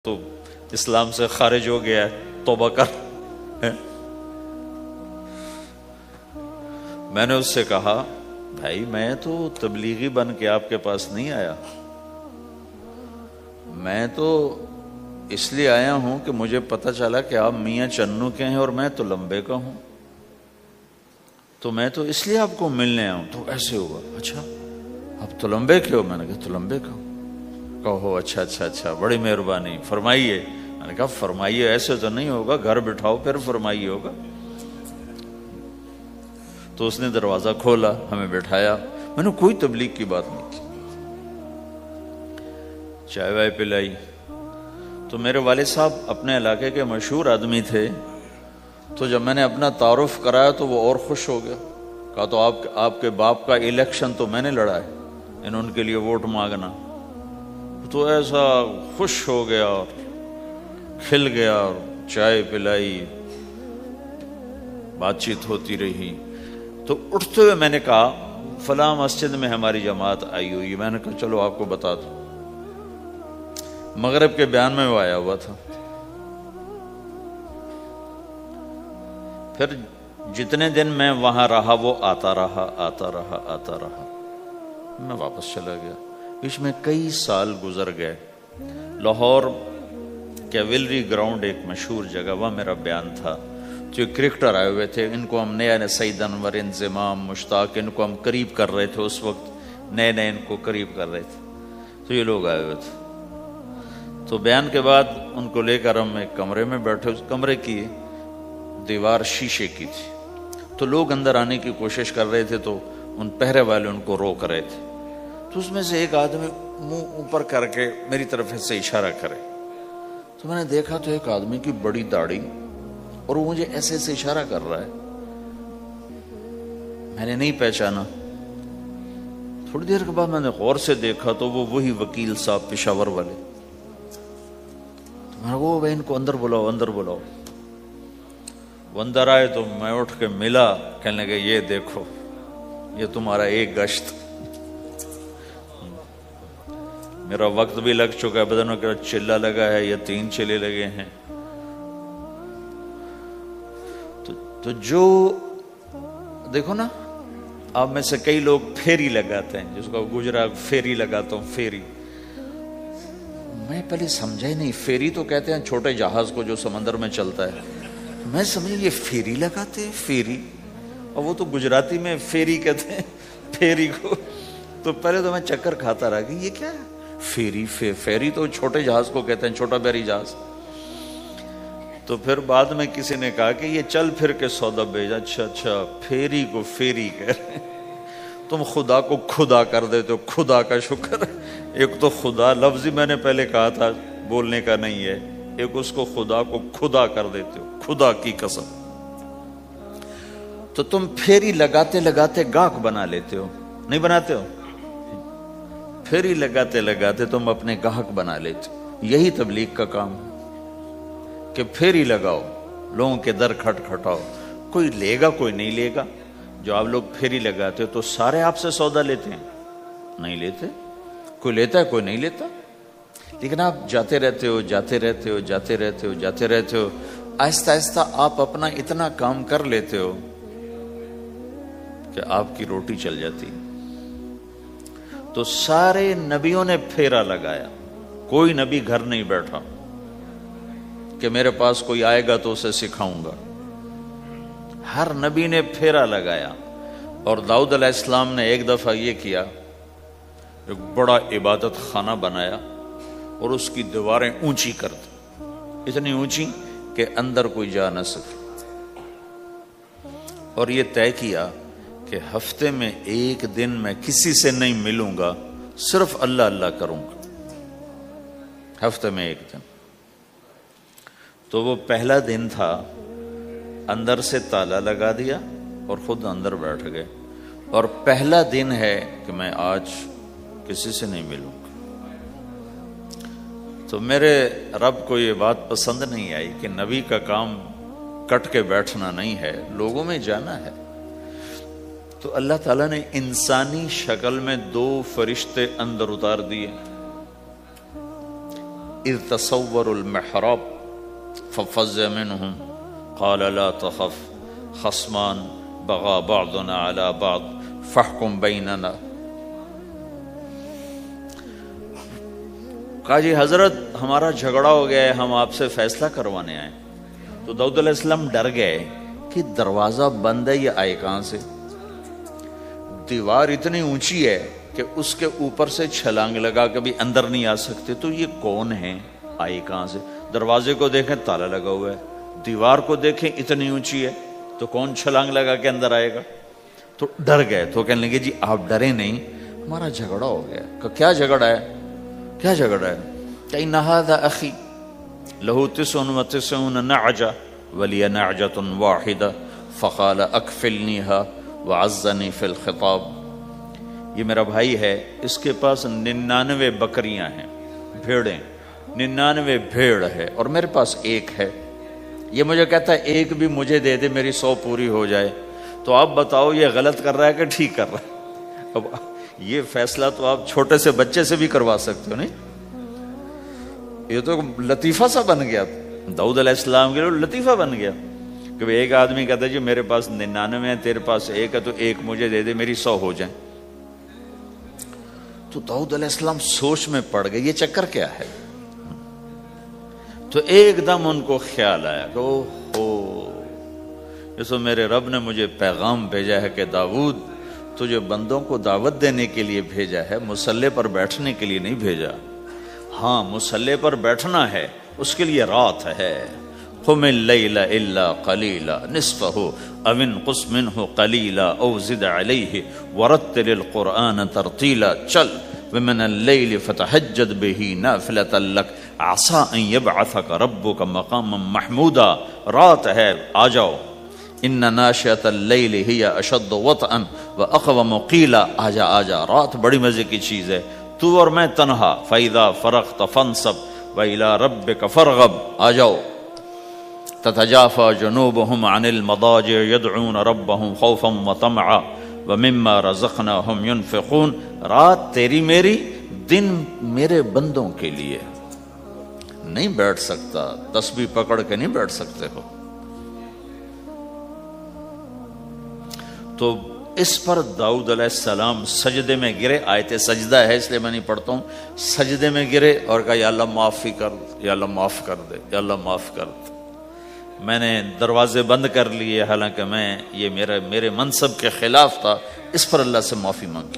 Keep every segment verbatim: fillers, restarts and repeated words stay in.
تو اسلام سے خارج ہو گیا ہے، توبہ کر۔ میں نے اس سے کہا بھائی میں تو تبلیغی بن کے آپ کے پاس نہیں آیا، میں تو اس لیے آیا ہوں کہ مجھے پتہ چلا کہ آپ میاں چنو کے ہیں اور میں تو لمبے کا ہوں، تو میں تو اس لیے آپ کو ملنے آیا ہوں۔ تو ایسے ہوا، اچھا آپ تو لمبے کے ہو؟ میں نے کہا تو لمبے کا ہوں۔ کہو اچھا اچھا اچھا بڑی مہربانی، فرمائیے۔ میں نے کہا فرمائیے ایسے تو نہیں ہوگا، گھر بٹھاؤ پھر فرمائیے ہوگا۔ تو اس نے دروازہ کھولا، ہمیں بٹھایا، میں نے کوئی تبلیغ کی بات نہیں کی، چائے وائے پلائی۔ تو میرے والد صاحب اپنے علاقے کے مشہور آدمی تھے، تو جب میں نے اپنا تعارف کرایا تو وہ اور خوش ہو گیا، کہا تو آپ آپ کے باپ کا الیکشن تو میں نے لڑا ہے، ان ان کے لیے ووٹ مانگنا۔ تو ایسا خوش ہو گیا اور کھل گیا، اور چائے پلائی، بات چیت ہوتی رہی۔ تو اٹھتے ہوئے میں نے کہا فلاں مسجد میں ہماری جماعت آئی ہوئی ہے، میں نے کہا چلو آپ کو بتا دوں۔ مغرب کے بیان میں وہ آیا ہوا تھا۔ پھر جتنے دن میں وہاں رہا وہ آتا رہا آتا رہا آتا رہا، میں واپس چلا گیا۔ اس میں کئی سال گزر گئے۔ لاہور کیولری گراؤنڈ ایک مشہور جگہ، وہاں میرا بیان تھا۔ جو کرکٹر آئے ہوئے تھے، ان کو ہم نیا نیا سعید انور، انضمام، مشتاق، ان کو ہم قریب کر رہے تھے، اس وقت نئے نئے ان کو قریب کر رہے تھے، تو یہ لوگ آئے ہوئے تھے۔ تو بیان کے بعد ان کو لے کر ہم ایک کمرے میں بیٹھے، اس کمرے کی دیوار شیشے کی تھی، تو لوگ اندر آنے کی کوشش کر رہے تھے، تو ان پہرے والے ان کو روک رہے تھے۔ تو اس میں سے ایک آدمی منہ اوپر کر کے میری طرف سے اشارہ کرے، تو میں نے دیکھا تو ایک آدمی کی بڑی داڑھی، اور وہ مجھے ایسے ایسے اشارہ کر رہا ہے، میں نے نہیں پہچانا۔ تھوڑی دیر کے بعد میں نے غور سے دیکھا تو وہ وہی وکیل صاحب پشاور والے۔ تو میں نے وہ بھائی ان کو اندر بلاؤ اندر بلاؤ۔ وہ اندر آئے تو میں اٹھ کے ملا، کہنے لگے یہ دیکھو یہ تمہارا ایک گشت، میرا وقت بھی لگ چکا ہے، بدنوں کا چلہ لگا ہے یا تین چلے لگے ہیں۔ تو, تو جو دیکھو نا، آپ میں سے کئی لوگ پھیری لگاتے ہیں، جس کو گجرا پھیری لگاتا ہوں، پھیری۔ میں پہلے سمجھا ہی نہیں، پھیری تو کہتے ہیں چھوٹے جہاز کو جو سمندر میں چلتا ہے، میں سمجھا یہ پھیری لگاتے ہیں، پھیری، اور وہ تو گجراتی میں پھیری کہتے ہیں پھیری کو۔ تو پہلے تو میں چکر کھاتا رہا کہ یہ کیا ہے فیری، فیری تو چھوٹے جہاز کو کہتے ہیں، چھوٹا بحری جہاز۔ تو پھر بعد میں کسی نے کہا کہ یہ چل پھر کے سودا بھیجا۔ اچھا اچھا پھیری کو فیری کہہ رہے ہیں، تم خدا کو خدا کر دیتے ہو، خدا کا شکر۔ ایک تو خدا لفظ ہی میں نے پہلے کہا تھا بولنے کا نہیں ہے، ایک اس کو خدا کو خدا کر دیتے ہو، خدا کی قسم۔ تو تم پھیری لگاتے لگاتے گاہک بنا لیتے ہو، نہیں بناتے ہو؟ پھیری لگاتے لگاتے تم اپنے گاہک بنا لیتے ہو۔ یہی تبلیغ کا کام ہے کہ پھیری لگاؤ، لوگوں کے در کھٹ کھٹاؤ، کوئی لے گا کوئی نہیں لے گا۔ جو آپ لوگ پھیری لگاتے ہو تو سارے آپ سے سودا لیتے ہیں؟ نہیں لیتے، کوئی لیتا ہے کوئی نہیں لیتا، لیکن آپ جاتے رہتے ہو جاتے رہتے ہو جاتے رہتے ہو جاتے رہتے ہو، آہستہ آہستہ آپ اپنا اتنا کام کر لیتے ہو کہ آپ کی روٹی چل جاتی۔ تو سارے نبیوں نے پھیرا لگایا، کوئی نبی گھر نہیں بیٹھا کہ میرے پاس کوئی آئے گا تو اسے سکھاؤں گا، ہر نبی نے پھیرا لگایا۔ اور داؤد علیہ السلام نے ایک دفعہ یہ کیا، ایک بڑا عبادت خانہ بنایا اور اس کی دیواریں اونچی کر دی، اتنی اونچی کہ اندر کوئی جا نہ سکے، اور یہ طے کیا کہ ہفتے میں ایک دن میں کسی سے نہیں ملوں گا، صرف اللہ اللہ کروں گا، ہفتے میں ایک دن۔ تو وہ پہلا دن تھا، اندر سے تالا لگا دیا اور خود اندر بیٹھ گئے، اور پہلا دن ہے کہ میں آج کسی سے نہیں ملوں گا۔ تو میرے رب کو یہ بات پسند نہیں آئی کہ نبی کا کام کٹ کے بیٹھنا نہیں ہے، لوگوں میں جانا ہے۔ تو اللہ تعالیٰ نے انسانی شکل میں دو فرشتے اندر اتار دیے، اذ تصوروا المحراب ففزع منهم قال لا تخف خصمان بغى بعضنا على بعض فاحكم بیننا. کہا جی حضرت ہمارا جھگڑا ہو گیا ہے، ہم آپ سے فیصلہ کروانے آئے. تو داؤد علیہ السلام ڈر گئے کہ دروازہ بند ہے، یہ آئے کہاں سے؟ دیوار اتنی اونچی ہے کہ اس کے اوپر سے چھلانگ لگا کے بھی اندر نہیں آ سکتے، تو یہ کون ہے، آئے کہاں سے؟ دروازے کو دیکھیں تالا لگا ہوا ہے، دیوار کو دیکھیں اتنی اونچی ہے، تو کون چھلانگ لگا کے اندر آئے گا؟ تو ڈر گئے. تو کہنے لگے جی آپ ڈرے نہیں، ہمارا جھگڑا ہو گیا. کہ کیا جھگڑا ہے؟ کیا جھگڑا ہے؟ کہ ان ھذا اخی لہ تسع وتسعون نعجہ ولی نعجۃ واحدہ فقال اکفلنیها وعزنی فی الخطاب. یہ میرا بھائی ہے، اس کے پاس ننانوے بکریاں ہیں، بھیڑیں، ننانوے بھیڑ ہے، اور میرے پاس ایک ہے. یہ مجھے کہتا ہے ایک بھی مجھے دے دے، میری سو پوری ہو جائے. تو آپ بتاؤ یہ غلط کر رہا ہے کہ ٹھیک کر رہا ہے؟ اب یہ فیصلہ تو آپ چھوٹے سے بچے سے بھی کروا سکتے ہو، نہیں؟ یہ تو لطیفہ سا بن گیا داؤد علیہ السلام کے لیے، لطیفہ بن گیا کہ ایک آدمی کہتا ہے جی میرے پاس ننانوے ہیں، تیرے پاس ایک ہے، تو ایک مجھے دے دے، میری سو ہو جائیں. تو داؤد علیہ السلام سوچ میں پڑ گئے یہ چکر کیا ہے. تو ایک دم ان کو خیال آیا کہ او ہو، جیسے میرے رب نے مجھے پیغام بھیجا ہے کہ داؤد تجھے بندوں کو دعوت دینے کے لیے بھیجا ہے، مسلح پر بیٹھنے کے لیے نہیں بھیجا. ہاں مسلح پر بیٹھنا ہے، اس کے لیے رات ہے. قم اللیل الا قلیلا نصفہ او انقص منہ قلیلا او زد علیہ ورتل القرآن ترتیلا. چل ومن اللیل فتہجد بہ نافلۃ لک عسى ان یبعثک ربک مقاما محمودا. رات ہے، آ جاؤ. ان ناشئۃ اللیل ہی اشد وطئا واقوم قیلا. آجا آجا، رات بڑی مزے کی چیز ہے، تو اور میں تنہا. فإذا فرغت فانصب وإلى ربك فارغب. آ جاؤ. تتجافى جنوبهم عن المضاجع يدعون ربهم خوفا وطمعا ومما رزقناهم ينفقون. رات تیری میری، دن میرے بندوں کے لیے. نہیں بیٹھ سکتا، تسبیح پکڑ کے نہیں بیٹھ سکتے ہو. تو اس پر داؤد علیہ السلام سجدے میں گرے. آیت سجدہ ہے اس لیے میں نہیں پڑھتا ہوں. سجدے میں گرے اور کہا یا اللہ معافی کر، یا اللہ معاف کر دے، یا اللہ معاف کر دے. میں نے دروازے بند کر لیے، حالانکہ میں یہ میرے میرے منصب کے خلاف تھا. اس پر اللہ سے معافی مانگی.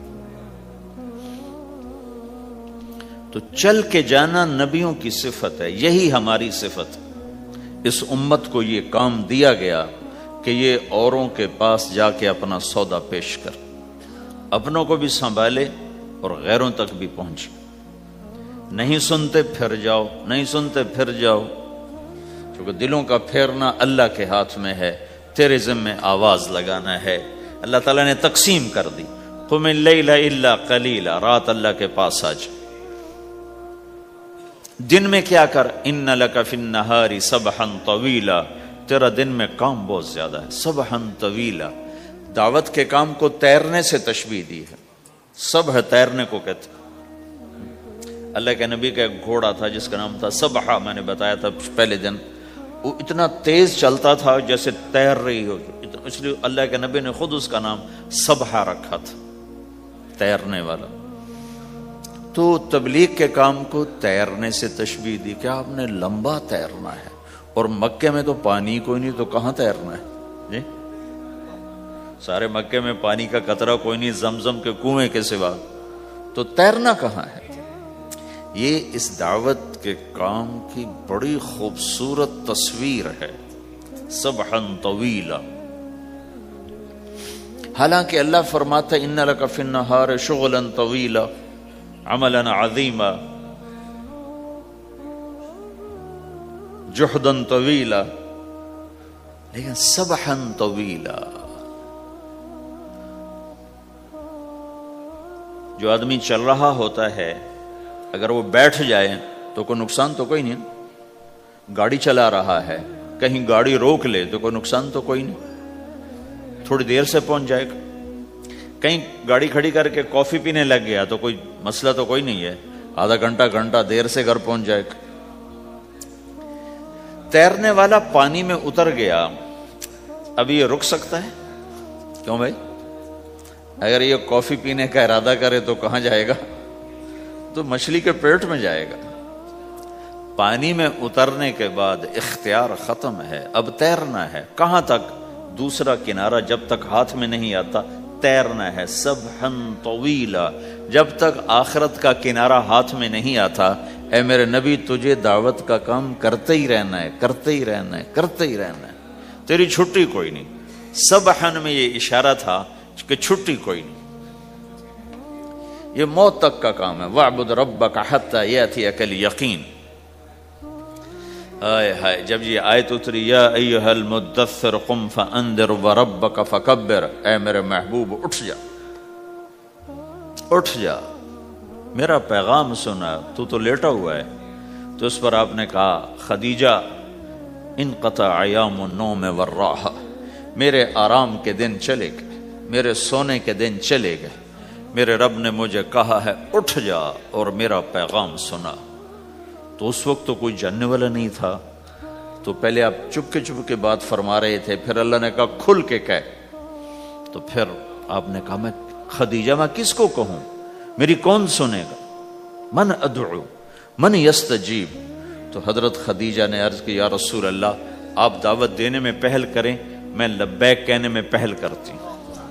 تو چل کے جانا نبیوں کی صفت ہے، یہی ہماری صفت. اس امت کو یہ کام دیا گیا کہ یہ اوروں کے پاس جا کے اپنا سودا پیش کر، اپنوں کو بھی سنبھالے اور غیروں تک بھی پہنچے. نہیں سنتے پھر جاؤ، نہیں سنتے پھر جاؤ، کیونکہ دلوں کا پھیرنا اللہ کے ہاتھ میں ہے. تیرے ذمہ آواز لگانا ہے. اللہ تعالیٰ نے تقسیم کر دی. قم اللیل الا قلیلا، رات اللہ کے پاس آ جا. دن میں کیا کر؟ ان لک فی النہار سبحا طویلا، تیرا دن میں کام بہت زیادہ ہے. سبحا طویلا، دعوت کے کام کو تیرنے سے تشبیہ دی ہے. سبح تیرنے کو کہتے. اللہ کے نبی کا ایک گھوڑا تھا جس کا نام تھا سبحہ، میں نے بتایا تھا پہلے دن. وہ اتنا تیز چلتا تھا جیسے تیر رہی ہو، اس لیے اللہ کے نبی نے خود اس کا نام سبحہ رکھا تھا، تیرنے والا. تو تبلیغ کے کام کو تیرنے سے تشبیہ دی کہ آپ نے لمبا تیرنا ہے. اور مکے میں تو پانی کوئی نہیں، تو کہاں تیرنا ہے جی؟ سارے مکے میں پانی کا قطرہ کوئی نہیں، زمزم کے کنویں کے سوا، تو تیرنا کہاں ہے؟ یہ اس دعوت کے کام کی بڑی خوبصورت تصویر ہے. سبحا طویلا. حالانکہ اللہ فرماتا ہے ان لک فی النہار شغلا طویلا عملا عظیما جہدا طویلا، لیکن سبحا طویلا. جو آدمی چل رہا ہوتا ہے اگر وہ بیٹھ جائے تو کوئی نقصان تو کوئی نہیں. گاڑی چلا رہا ہے، کہیں گاڑی روک لے تو کوئی نقصان تو کوئی نہیں، تھوڑی دیر سے پہنچ جائے گا. کہیں گاڑی کھڑی کر کے کافی پینے لگ گیا تو کوئی مسئلہ تو کوئی نہیں ہے. آدھا گھنٹہ گھنٹہ دیر سے گھر پہنچ جائے گا۔ تیرنے والا پانی میں اتر گیا، اب یہ رک سکتا ہے؟ کیوں بھائی؟ اگر یہ کافی پینے کا ارادہ کرے تو کہاں جائے گا؟ تو مچھلی کے پیٹ میں جائے گا۔ پانی میں اترنے کے بعد اختیار ختم ہے، اب تیرنا ہے۔ کہاں تک؟ دوسرا کنارہ جب تک ہاتھ میں نہیں آتا تیرنا ہے، سبحاً طویلا، جب تک آخرت کا کنارہ ہاتھ میں نہیں آتا۔ اے میرے نبی، تجھے دعوت کا کام کرتے ہی رہنا ہے، کرتے ہی رہنا ہے، کرتے ہی رہنا ہے، تیری چھٹی کوئی نہیں۔ سبحاً میں یہ اشارہ تھا کہ چھٹی کوئی نہیں، یہ موت تک کا کام ہے۔ وَاعْبُدْ رَبَّكَ حَتَّى يَأْتِيَكَ الْيَقِينُ۔ آئے ہائے، جب یہ آیت اتری، یا ایھا المدثر قم فانذر وربک فکبر، اے میرے محبوب اٹھ جا، اٹھ جا، میرا پیغام سنا، تو تو لیٹا ہوا ہے۔ تو اس پر آپ نے کہا، خدیجہ انقطع ایام النوم والراحہ، میرے آرام کے دن چلے گئے، میرے سونے کے دن چلے گئے، میرے رب نے مجھے کہا ہے اٹھ جا اور میرا پیغام سنا۔ تو اس وقت تو کوئی جاننے والا نہیں تھا، تو پہلے آپ چپ کے چپ کے بات فرما رہے تھے، پھر اللہ نے کہا کھل کے کہہ، تو پھر آپ نے کہا میں خدیجہ میں کس کو کہوں، میری کون سنے گا، من ادعو من یستجیب۔ تو حضرت خدیجہ نے عرض کی، یا رسول اللہ آپ دعوت دینے میں پہل کریں، میں لبیک کہنے میں پہل کرتی ہوں۔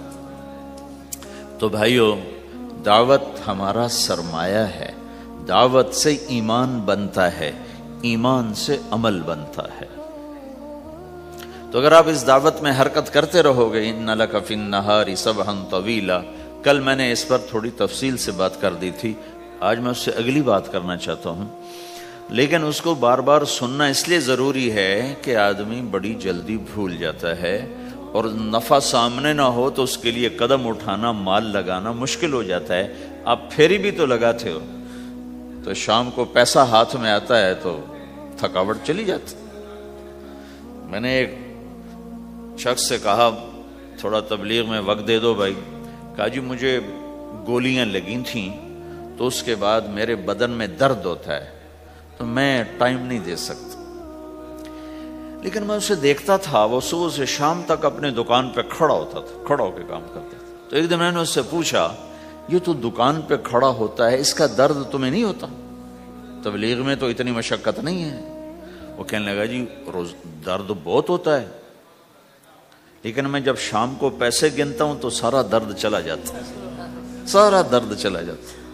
تو بھائیو، دعوت ہمارا سرمایہ ہے، دعوت سے ایمان بنتا ہے، ایمان سے عمل بنتا ہے۔ تو اگر آپ اس دعوت میں حرکت کرتے رہو گے، ان لک فی النہار سبحا طویلا، کل میں نے اس پر تھوڑی تفصیل سے بات کر دی تھی، آج میں اس سے اگلی بات کرنا چاہتا ہوں، لیکن اس کو بار بار سننا اس لیے ضروری ہے کہ آدمی بڑی جلدی بھول جاتا ہے، اور نفع سامنے نہ ہو تو اس کے لیے قدم اٹھانا، مال لگانا مشکل ہو جاتا ہے۔ آپ پھیری بھی تو لگاتے ہو، تو شام کو پیسہ ہاتھ میں آتا ہے تو تھکاوٹ چلی جاتی۔ میں نے ایک شخص سے کہا تھوڑا تبلیغ میں وقت دے دو بھائی، کہا جی مجھے گولیاں لگی تھیں تو اس کے بعد میرے بدن میں درد ہوتا ہے تو میں ٹائم نہیں دے سکتا، لیکن میں اسے دیکھتا تھا وہ صبح سے شام تک اپنے دکان پہ کھڑا ہوتا تھا، کھڑا ہو کے کام کرتا تھا۔ تو ایک دن میں نے اس سے پوچھا، یہ تو دکان پہ کھڑا ہوتا ہے، اس کا درد تمہیں نہیں ہوتا؟ تبلیغ میں تو اتنی مشقت نہیں ہے۔ وہ کہنے لگا جی روز درد بہت ہوتا ہے، لیکن میں جب شام کو پیسے گنتا ہوں تو سارا درد چلا جاتا ہے، سارا درد چلا جاتا ہے۔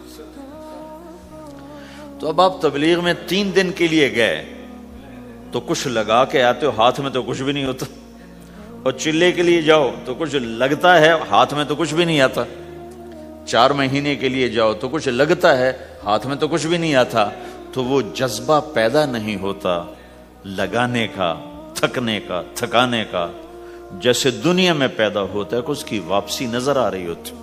تو اب آپ تبلیغ میں تین دن کے لیے گئے تو کچھ لگا کے آتے ہو، ہاتھ میں تو کچھ بھی نہیں ہوتا، اور چلے کے لیے جاؤ تو کچھ لگتا ہے، ہاتھ میں تو کچھ بھی نہیں آتا، چار مہینے کے لیے جاؤ تو کچھ لگتا ہے، ہاتھ میں تو کچھ بھی نہیں آتا۔ تو وہ جذبہ پیدا نہیں ہوتا لگانے کا، تھکنے کا، تھکانے کا، جیسے دنیا میں پیدا ہوتا ہے کہ اس کی واپسی نظر آ رہی ہوتی۔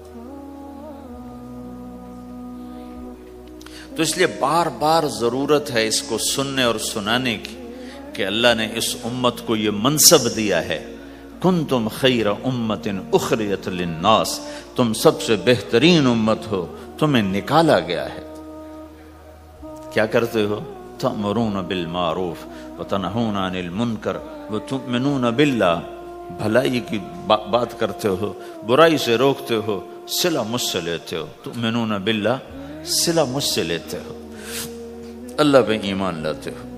تو اس لیے بار بار ضرورت ہے اس کو سننے اور سنانے کی کہ اللہ نے اس امت کو یہ منصب دیا ہے، کنتم خیر امت اخرجت للناس، تم سب سے بہترین امت ہو، تمہیں نکالا گیا ہے۔ کیا کرتے ہو؟ تأمرون بالمعروف وتنہون عن المنکر وتؤمنون باللہ، بھلائی کی بات کرتے ہو، برائی سے روکتے ہو، صلہ مجھ سے لیتے ہو، تؤمنون باللہ، صلہ مجھ سے لیتے ہو، اللہ پہ ایمان لاتے ہو۔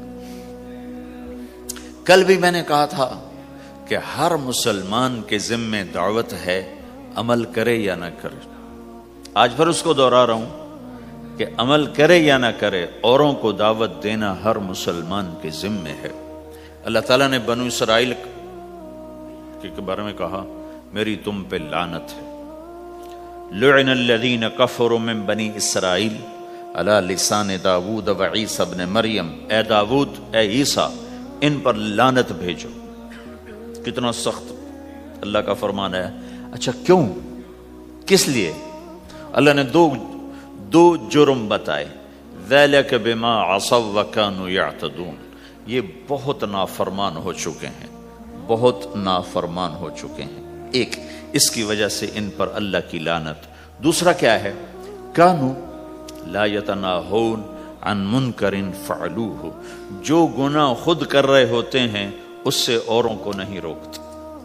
کل بھی میں نے کہا تھا کہ ہر مسلمان کے ذمہ دعوت ہے، عمل کرے یا نہ کرے۔ آج پھر اس کو دوہرا رہا ہوں کہ عمل کرے یا نہ کرے، اوروں کو دعوت دینا ہر مسلمان کے ذمہ ہے۔ اللہ تعالیٰ نے بنو اسرائیل کے بارے میں کہا، میری تم پہ لعنت ہے، لعن الذین کفروا من بنی اسرائیل علی لسان داود و عیسیٰ ابن مریم، اے داود، اے عیسیٰ، ان پر لعنت بھیجو۔ کتنا سخت اللہ کا فرمان ہے۔ اچھا کیوں، کس لیے؟ اللہ نے دو دو جرم بتائے، ذَلِكَ بِمَا عَصَوْا وَكَانُوا يَعْتَدُونَ، یہ بہت نافرمان ہو چکے ہیں، بہت نافرمان ہو چکے ہیں۔ ایک اس کی وجہ سے ان پر اللہ کی لعنت۔ دوسرا کیا ہے؟ کانو لا یتناہون عن منکر فعلوہ، جو گناہ خود کر رہے ہوتے ہیں اس سے اوروں کو نہیں روکتے.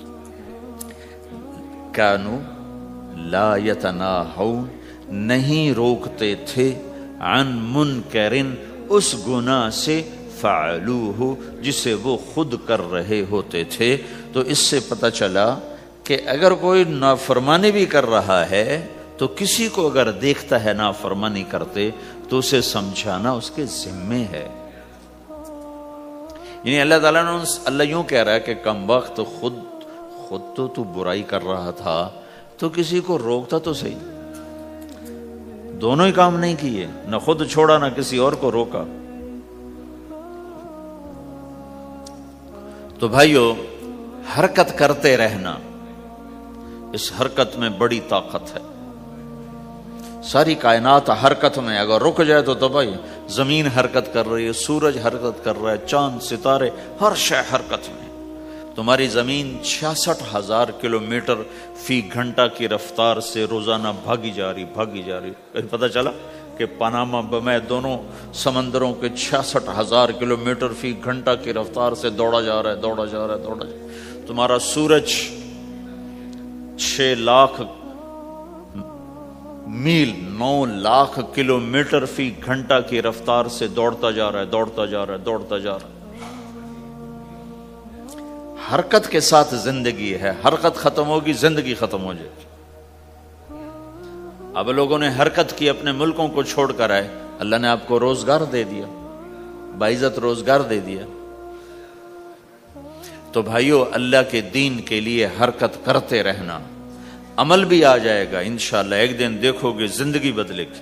کانو لا یتناہون، نہیں روکتے تھے، عن منکر، اس گناہ سے، فعلوہ، جسے وہ خود کر رہے ہوتے تھے. تو اس سے پتہ چلا کہ اگر کوئی نافرمانی بھی کر رہا ہے تو کسی کو اگر دیکھتا ہے نافرمانی کرتے تو اسے سمجھانا اس کے ذمے ہے. یعنی اللہ تعالیٰ نے اللہ یوں کہہ رہا ہے کہ کم وقت خود خود تو تو برائی کر رہا تھا تو کسی کو روکتا تو صحیح. دونوں ہی کام نہیں کیے، نہ خود چھوڑا نہ کسی اور کو روکا. تو بھائیو، حرکت کرتے رہنا، اس حرکت میں بڑی طاقت ہے. ساری کائنات حرکت میں، اگر رک جائے تو تباہی. زمین حرکت کر رہی ہے، سورج حرکت کر رہا ہے، چاند ستارے ہر شے حرکت میں. تمہاری زمین چھیاسٹھ ہزار کلومیٹر فی گھنٹہ کی رفتار سے روزانہ بھاگی جا رہی بھاگی جا رہی. کہیں پتہ چلا کہ پاناما میں دونوں سمندروں کے چھیاسٹھ ہزار کلومیٹر فی گھنٹہ کی رفتار سے دوڑا جا رہا ہے دوڑا جا رہا ہے دوڑا جا رہا ہے. تمہارا سورج چھ لاکھ میل نو لاکھ کلومیٹر فی گھنٹہ کی رفتار سے دوڑتا جا رہا ہے دوڑتا جا رہا ہے دوڑتا جا رہا ہے. حرکت کے ساتھ زندگی ہے، حرکت ختم ہوگی زندگی ختم ہو جائے گی. اب لوگوں نے حرکت کی، اپنے ملکوں کو چھوڑ کر آئے، اللہ نے آپ کو روزگار دے دیا، باعزت روزگار دے دیا. تو بھائیو، اللہ کے دین کے لیے حرکت کرتے رہنا، عمل بھی آ جائے گا انشاءاللہ. ایک دن دیکھو گے زندگی بدلے گی.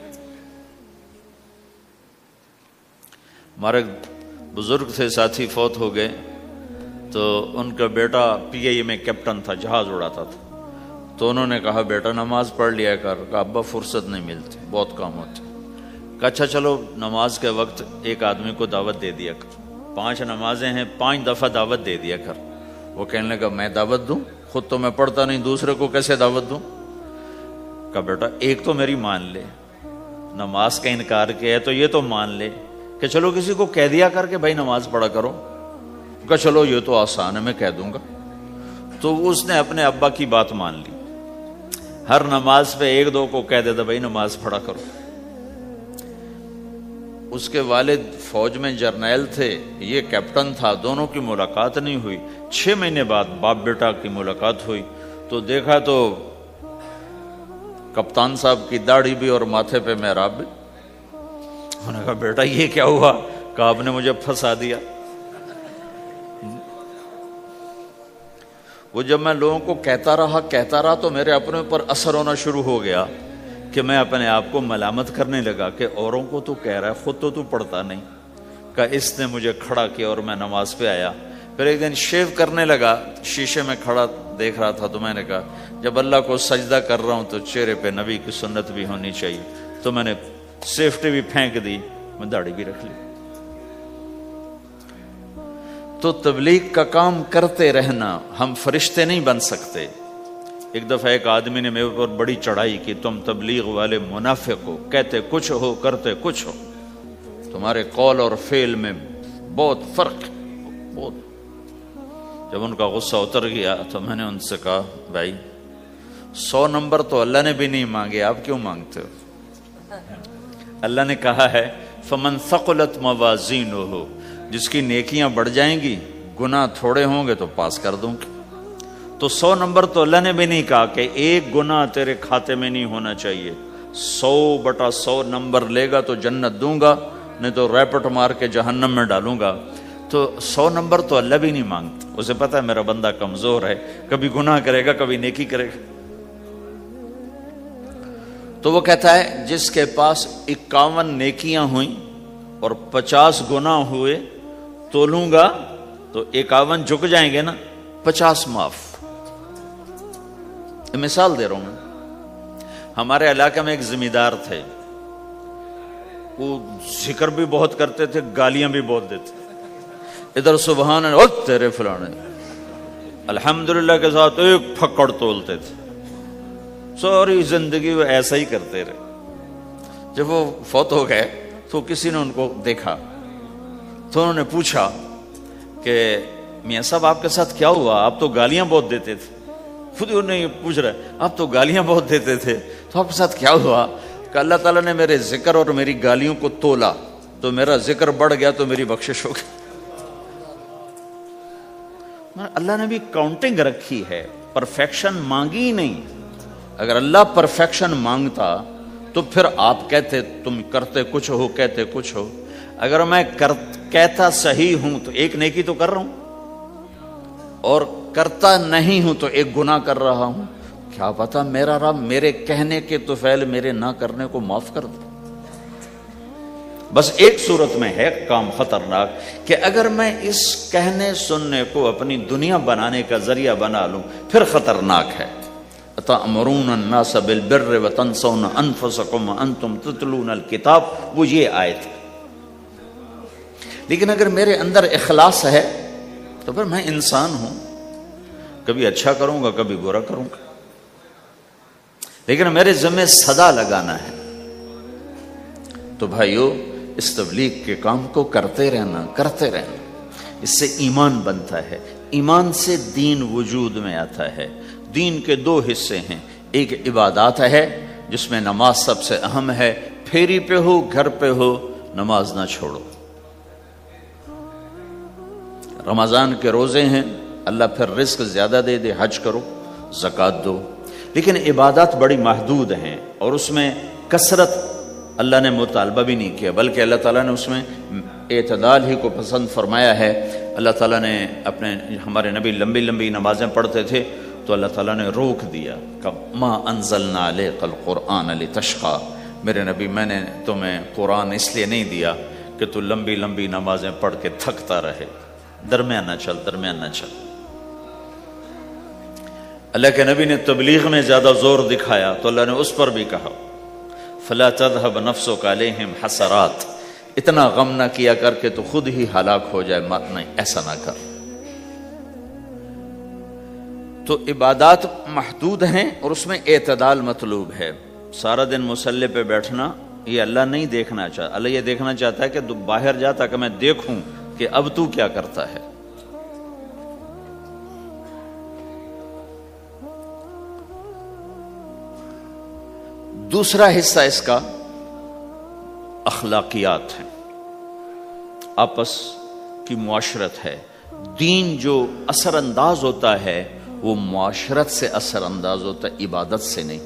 ہمارے بزرگ تھے، ساتھی فوت ہو گئے، تو ان کا بیٹا پی آئی اے میں کیپٹن تھا، جہاز اڑاتا تھا. تو انہوں نے کہا بیٹا نماز پڑھ لیا کر. کہا ابا فرصت نہیں ملتی، بہت کام ہوتے. کہا اچھا چلو نماز کے وقت ایک آدمی کو دعوت دے دیا کر، پانچ نمازیں ہیں، پانچ دفعہ دعوت دے دیا کر. وہ کہنے لگا میں دعوت دوں؟ خود تو میں پڑھتا نہیں، دوسرے کو کیسے دعوت دوں؟ کہا بیٹا ایک تو میری مان لے، نماز کا انکار کیا ہے تو یہ تو مان لے کہ چلو کسی کو کہہ دیا کر کہ بھائی نماز پڑھا کرو. کہا چلو یہ تو آسان ہے، میں کہہ دوں گا. تو اس نے اپنے ابا کی بات مان لی، ہر نماز پہ ایک دو کو کہہ دیتا بھائی نماز پڑھا کرو. اس کے والد فوج میں جرنیل تھے، یہ کیپٹن تھا، دونوں کی ملاقات نہیں ہوئی. چھ مہینے بعد باپ بیٹا کی ملاقات ہوئی تو دیکھا تو کپتان صاحب کی داڑھی بھی اور ماتھے پہ محراب بھی. انہوں نے کہا بیٹا یہ کیا ہوا؟ کہا آپ نے مجھے پھنسا دیا. وہ جب میں لوگوں کو کہتا رہا کہتا رہا تو میرے اپنے اوپر اثر ہونا شروع ہو گیا کہ میں اپنے آپ کو ملامت کرنے لگا کہ اوروں کو تو کہہ رہا ہے، خود تو تو پڑھتا نہیں. کہ اس نے مجھے کھڑا کیا اور میں نماز پہ آیا. پھر ایک دن شیو کرنے لگا، شیشے میں کھڑا دیکھ رہا تھا تو میں نے کہا جب اللہ کو سجدہ کر رہا ہوں تو چہرے پہ نبی کی سنت بھی ہونی چاہیے. تو میں نے سیفٹی بھی پھینک دی، میں داڑھی بھی رکھ لی. تو تبلیغ کا کام کرتے رہنا، ہم فرشتے نہیں بن سکتے. ایک دفعہ ایک آدمی نے میرے اوپر بڑی چڑھائی کی، تم تبلیغ والے منافق ہو، کہتے کچھ ہو کرتے کچھ ہو، تمہارے قول اور فعل میں بہت فرق بہت. جب ان کا غصہ اتر گیا تو میں نے ان سے کہا بھائی سو نمبر تو اللہ نے بھی نہیں مانگے، آپ کیوں مانگتے ہو؟ اللہ نے کہا ہے فمن ثقلت موازینہ، جس کی نیکیاں بڑھ جائیں گی گناہ تھوڑے ہوں گے تو پاس کر دوں گی. تو سو نمبر تو اللہ نے بھی نہیں کہا کہ ایک گناہ تیرے کھاتے میں نہیں ہونا چاہیے. سو بٹا سو نمبر لے گا تو جنت دوں گا، نہیں تو ریپٹ مار کے جہنم میں ڈالوں گا. تو سو نمبر تو اللہ بھی نہیں مانگتا. اسے پتا ہے میرا بندہ کمزور ہے، کبھی گناہ کرے گا کبھی نیکی کرے گا. تو وہ کہتا ہے جس کے پاس اکاون نیکیاں ہوئیں اور پچاس گناہ ہوئے تولوں گا تو اکاون جھک جائیں گے نا، پچاس معاف. مثال دے رہا ہوں میں. ہمارے علاقے میں ایک ذمہ دار تھے، وہ ذکر بھی بہت کرتے تھے، گالیاں بھی بہت دیتے. ادھر سبحان اللہ تیرے فلانے الحمدللہ کے ساتھ ایک پھکڑ تولتے تھے. ساری زندگی وہ ایسا ہی کرتے رہے. جب وہ فوت ہو گئے تو کسی نے ان کو دیکھا تو انہوں نے پوچھا کہ میاں صاحب آپ کے ساتھ کیا ہوا؟ آپ تو گالیاں بہت دیتے تھے. خود انہوں نے پوچھ رہا ہے آپ تو گالیاں بہت دیتے تھے تو آپ کے ساتھ کیا ہوا؟ کہ اللہ تعالیٰ نے میرے ذکر اور میری گالیوں کو تولا تو میرا ذکر بڑھ گیا تو میری بخشش ہو گئی. اللہ نے بھی کاؤنٹنگ رکھی ہے، پرفیکشن مانگی ہی نہیں. اگر اللہ پرفیکشن مانگتا تو پھر آپ کہتے تم کرتے کچھ ہو کہتے کچھ ہو. اگر میں کر کہتا صحیح ہوں تو ایک نیکی تو کر رہا ہوں اور کرتا نہیں ہوں تو ایک گناہ کر رہا ہوں. کیا پتا میرا رب میرے کہنے کے طفیل میرے نہ کرنے کو معاف کر دے. بس ایک صورت میں ہے کام خطرناک کہ اگر میں اس کہنے سننے کو اپنی دنیا بنانے کا ذریعہ بنا لوں پھر خطرناک ہے. تأمرون الناس بالبر وتنسون انفسکم وانتم تتلون الکتاب، وہ یہ آیت ہے. لیکن اگر میرے اندر اخلاص ہے تو پھر میں انسان ہوں، کبھی اچھا کروں گا کبھی برا کروں گا، لیکن میرے ذمہ صدا لگانا ہے. تو بھائیو اس تبلیغ کے کام کو کرتے رہنا کرتے رہنا اس سے ایمان بنتا ہے. ایمان سے دین وجود میں آتا ہے. دین کے دو حصے ہیں، ایک عبادات ہے جس میں نماز سب سے اہم ہے. پھیری پہ ہو گھر پہ ہو نماز نہ چھوڑو. رمضان کے روزے ہیں، اللہ پھر رزق زیادہ دے دے، حج کرو زکوٰۃ دو. لیکن عبادات بڑی محدود ہیں اور اس میں کثرت اللہ نے مطالبہ بھی نہیں کیا، بلکہ اللہ تعالیٰ نے اس میں اعتدال ہی کو پسند فرمایا ہے. اللہ تعالیٰ نے اپنے ہمارے نبی لمبی لمبی نمازیں پڑھتے تھے تو اللہ تعالیٰ نے روک دیا کہ ما انزلنا علیک القرآن لتشقی، میرے نبی میں نے تمہیں قرآن اس لیے نہیں دیا کہ تو لمبی لمبی نمازیں پڑھ کے تھکتا رہے. درمیان نہ چل درمیان نہ چل. اللہ کے نبی نے تبلیغ میں زیادہ زور دکھایا تو اللہ نے اس پر بھی کہا فلا تذهب نفسك عليهم حسرات، اتنا غم نہ کیا کر کے تو خود ہی ہلاک ہو جائے. مت نہیں، ایسا نہ کر. تو عبادات محدود ہیں اور اس میں اعتدال مطلوب ہے. سارا دن مصلی پہ بیٹھنا یہ اللہ نہیں دیکھنا چاہتا. اللہ یہ دیکھنا چاہتا ہے کہ تو باہر جا تاکہ میں دیکھوں کہ اب تو کیا کرتا ہے. دوسرا حصہ اس کا اخلاقیات ہیں، آپس کی معاشرت ہے. دین جو اثر انداز ہوتا ہے وہ معاشرت سے اثر انداز ہوتا ہے، عبادت سے نہیں.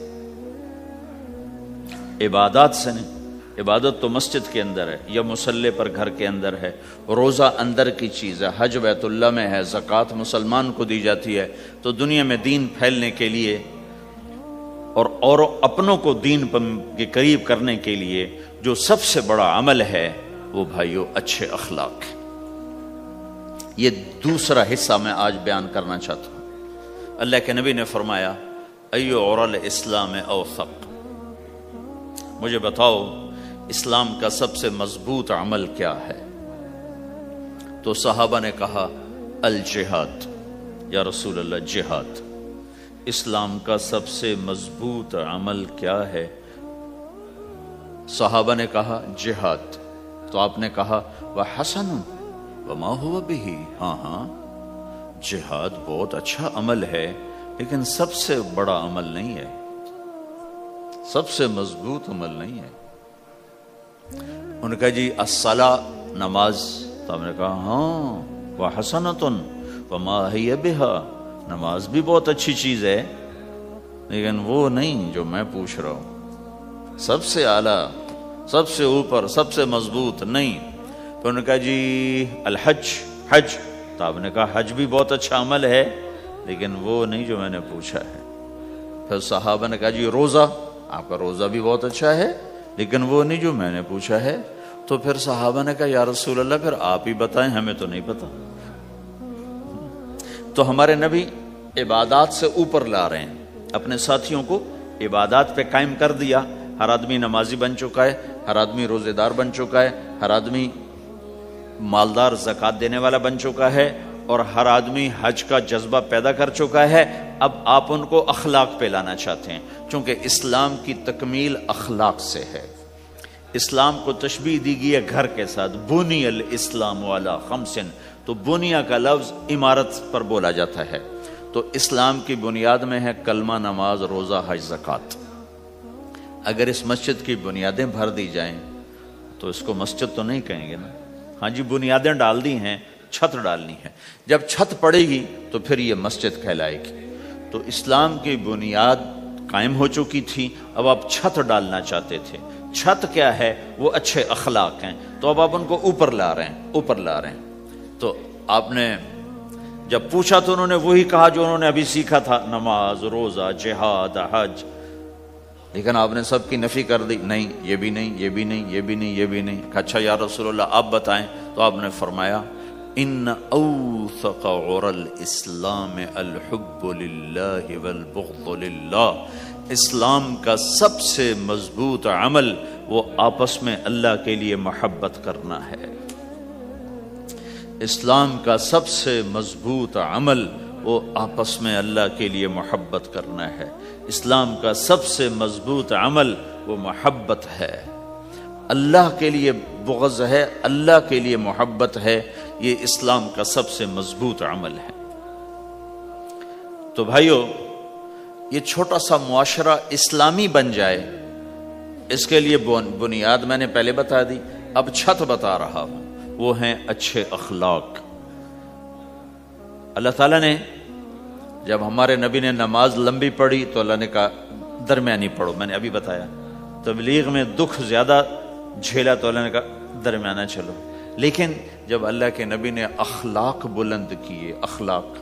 عبادات سے نہیں. عبادت تو مسجد کے اندر ہے یا مصلی پر گھر کے اندر ہے. روزہ اندر کی چیز ہے، حج بیت اللہ میں ہے، زکوٰۃ مسلمان کو دی جاتی ہے. تو دنیا میں دین پھیلنے کے لیے اور اور اپنوں کو دین کے قریب کرنے کے لیے جو سب سے بڑا عمل ہے وہ بھائیو اچھے اخلاق ہے. یہ دوسرا حصہ میں آج بیان کرنا چاہتا ہوں. اللہ کے نبی نے فرمایا ایو عرل اسلام اوثق، مجھے بتاؤ اسلام کا سب سے مضبوط عمل کیا ہے؟ تو صحابہ نے کہا الجہاد. یا رسول اللہ جہاد. اسلام کا سب سے مضبوط عمل کیا ہے؟ صحابہ نے کہا جہاد. تو آپ نے کہا وحسن وما هو به، ہاں ہاں جہاد بہت اچھا عمل ہے لیکن سب سے بڑا عمل نہیں ہے، سب سے مضبوط عمل نہیں ہے. ان کا جی الصلاۃ نماز. تو آپ نے کہا ہاں وحسنۃ وما هي بها، نماز بھی بہت اچھی چیز ہے لیکن وہ نہیں جو میں پوچھ رہا ہوں، سب سے اعلیٰ سب سے اوپر سب سے مضبوط نہیں. تو انہوں نے کہا جی الحج، حج. تو آپ نے کہا حج بھی بہت اچھا عمل ہے لیکن وہ نہیں جو میں نے پوچھا ہے. پھر صحابہ نے کہا جی روزہ، آپ کا روزہ بھی بہت اچھا ہے لیکن وہ نہیں جو میں نے پوچھا ہے. تو پھر صحابہ نے کہا یا رسول اللہ پھر آپ ہی بتائیں، ہمیں تو نہیں پتا. تو ہمارے نبی عبادات سے اوپر لا رہے ہیں، اپنے ساتھیوں کو عبادات پہ قائم کر دیا. ہر آدمی نمازی بن چکا ہے، ہر آدمی روزے دار بن چکا ہے، ہر آدمی مالدار زکوٰۃ دینے والا بن چکا ہے اور ہر آدمی حج کا جذبہ پیدا کر چکا ہے. اب آپ ان کو اخلاق پہ لانا چاہتے ہیں چونکہ اسلام کی تکمیل اخلاق سے ہے. اسلام کو تشبیہ دی گئی ہے گھر کے ساتھ، بنی الاسلام والا خمسن، تو بنیا کا لفظ عمارت پر بولا جاتا ہے، تو اسلام کی بنیاد میں ہے کلمہ، نماز، روزہ، حج، زکوٰۃ۔ اگر اس مسجد کی بنیادیں بھر دی جائیں تو اس کو مسجد تو نہیں کہیں گے نا، ہاں جی بنیادیں ڈال دی ہیں، چھت ڈالنی ہے، جب چھت پڑے گی تو پھر یہ مسجد کہلائے گی۔ تو اسلام کی بنیاد قائم ہو چکی تھی، اب آپ چھت ڈالنا چاہتے تھے۔ چھت کیا ہے؟ وہ اچھے اخلاق ہیں، تو اب آپ ان کو اوپر لا رہے ہیں، اوپر لا رہے ہیں۔ تو آپ نے جب پوچھا تو انہوں نے وہی کہا جو انہوں نے ابھی سیکھا تھا، نماز، روزہ، جہاد، حج، لیکن آپ نے سب کی نفی کر دی، نہیں یہ بھی نہیں، یہ بھی نہیں، یہ بھی نہیں، یہ بھی نہیں۔ اچھا یا رسول اللہ آپ بتائیں، تو آپ نے فرمایا ان اوثق عر الاسلام الحب للہ والبغض للہ، اسلام کا سب سے مضبوط عمل وہ آپس میں اللہ کے لیے محبت کرنا ہے۔ اسلام کا سب سے مضبوط عمل وہ آپس میں اللہ کے لیے محبت کرنا ہے۔ اسلام کا سب سے مضبوط عمل وہ محبت ہے، اللہ کے لیے بغض ہے، اللہ کے لیے محبت ہے، یہ اسلام کا سب سے مضبوط عمل ہے۔ تو بھائیو، یہ چھوٹا سا معاشرہ اسلامی بن جائے، اس کے لیے بنیاد میں نے پہلے بتا دی، اب چھت بتا رہا ہوں، وہ ہیں اچھے اخلاق۔ اللہ تعالیٰ نے جب ہمارے نبی نے نماز لمبی پڑھی تو اللہ نے کہا درمیانی پڑھو، میں نے ابھی بتایا۔ تبلیغ میں دکھ زیادہ جھیلا تو اللہ نے کہا درمیانہ چلو، لیکن جب اللہ کے نبی نے اخلاق بلند کیے، اخلاق،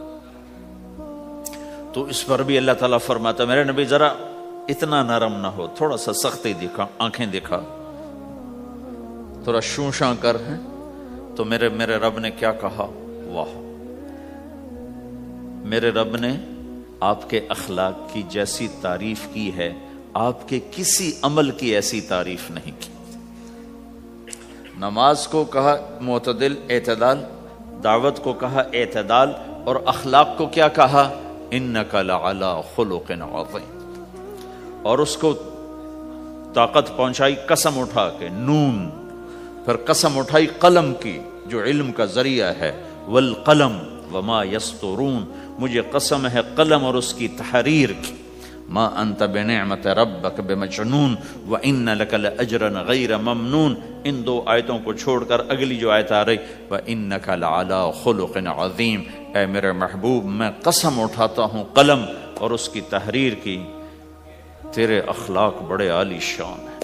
تو اس پر بھی اللہ تعالیٰ فرماتا میرے نبی ذرا اتنا نرم نہ ہو، تھوڑا سا سختی دکھا، آنکھیں دکھا، تھوڑا شوشاں کر ہے۔ تو میرے میرے رب نے کیا کہا؟ واہ، میرے رب نے آپ کے اخلاق کی جیسی تعریف کی ہے، آپ کے کسی عمل کی ایسی تعریف نہیں کی۔ نماز کو کہا معتدل، اعتدال، دعوت کو کہا اعتدال، اور اخلاق کو کیا کہا؟ انک لعلی خلق عظیم، اور اس کو طاقت پہنچائی قسم اٹھا کے، نون، پھر قسم اٹھائی قلم کی جو علم کا ذریعہ ہے، والقلم وما یسطرون، مجھے قسم ہے قلم اور اس کی تحریر کی، ما انت بنعمت ربک بمجنون وان لک لاجرا غیر ممنون۔ ان دو آیتوں کو چھوڑ کر اگلی جو آیت آ رہی، وانک لعلی خلق عظیم، اے میرے محبوب میں قسم اٹھاتا ہوں قلم اور اس کی تحریر کی، تیرے اخلاق بڑے عالی شان ہیں۔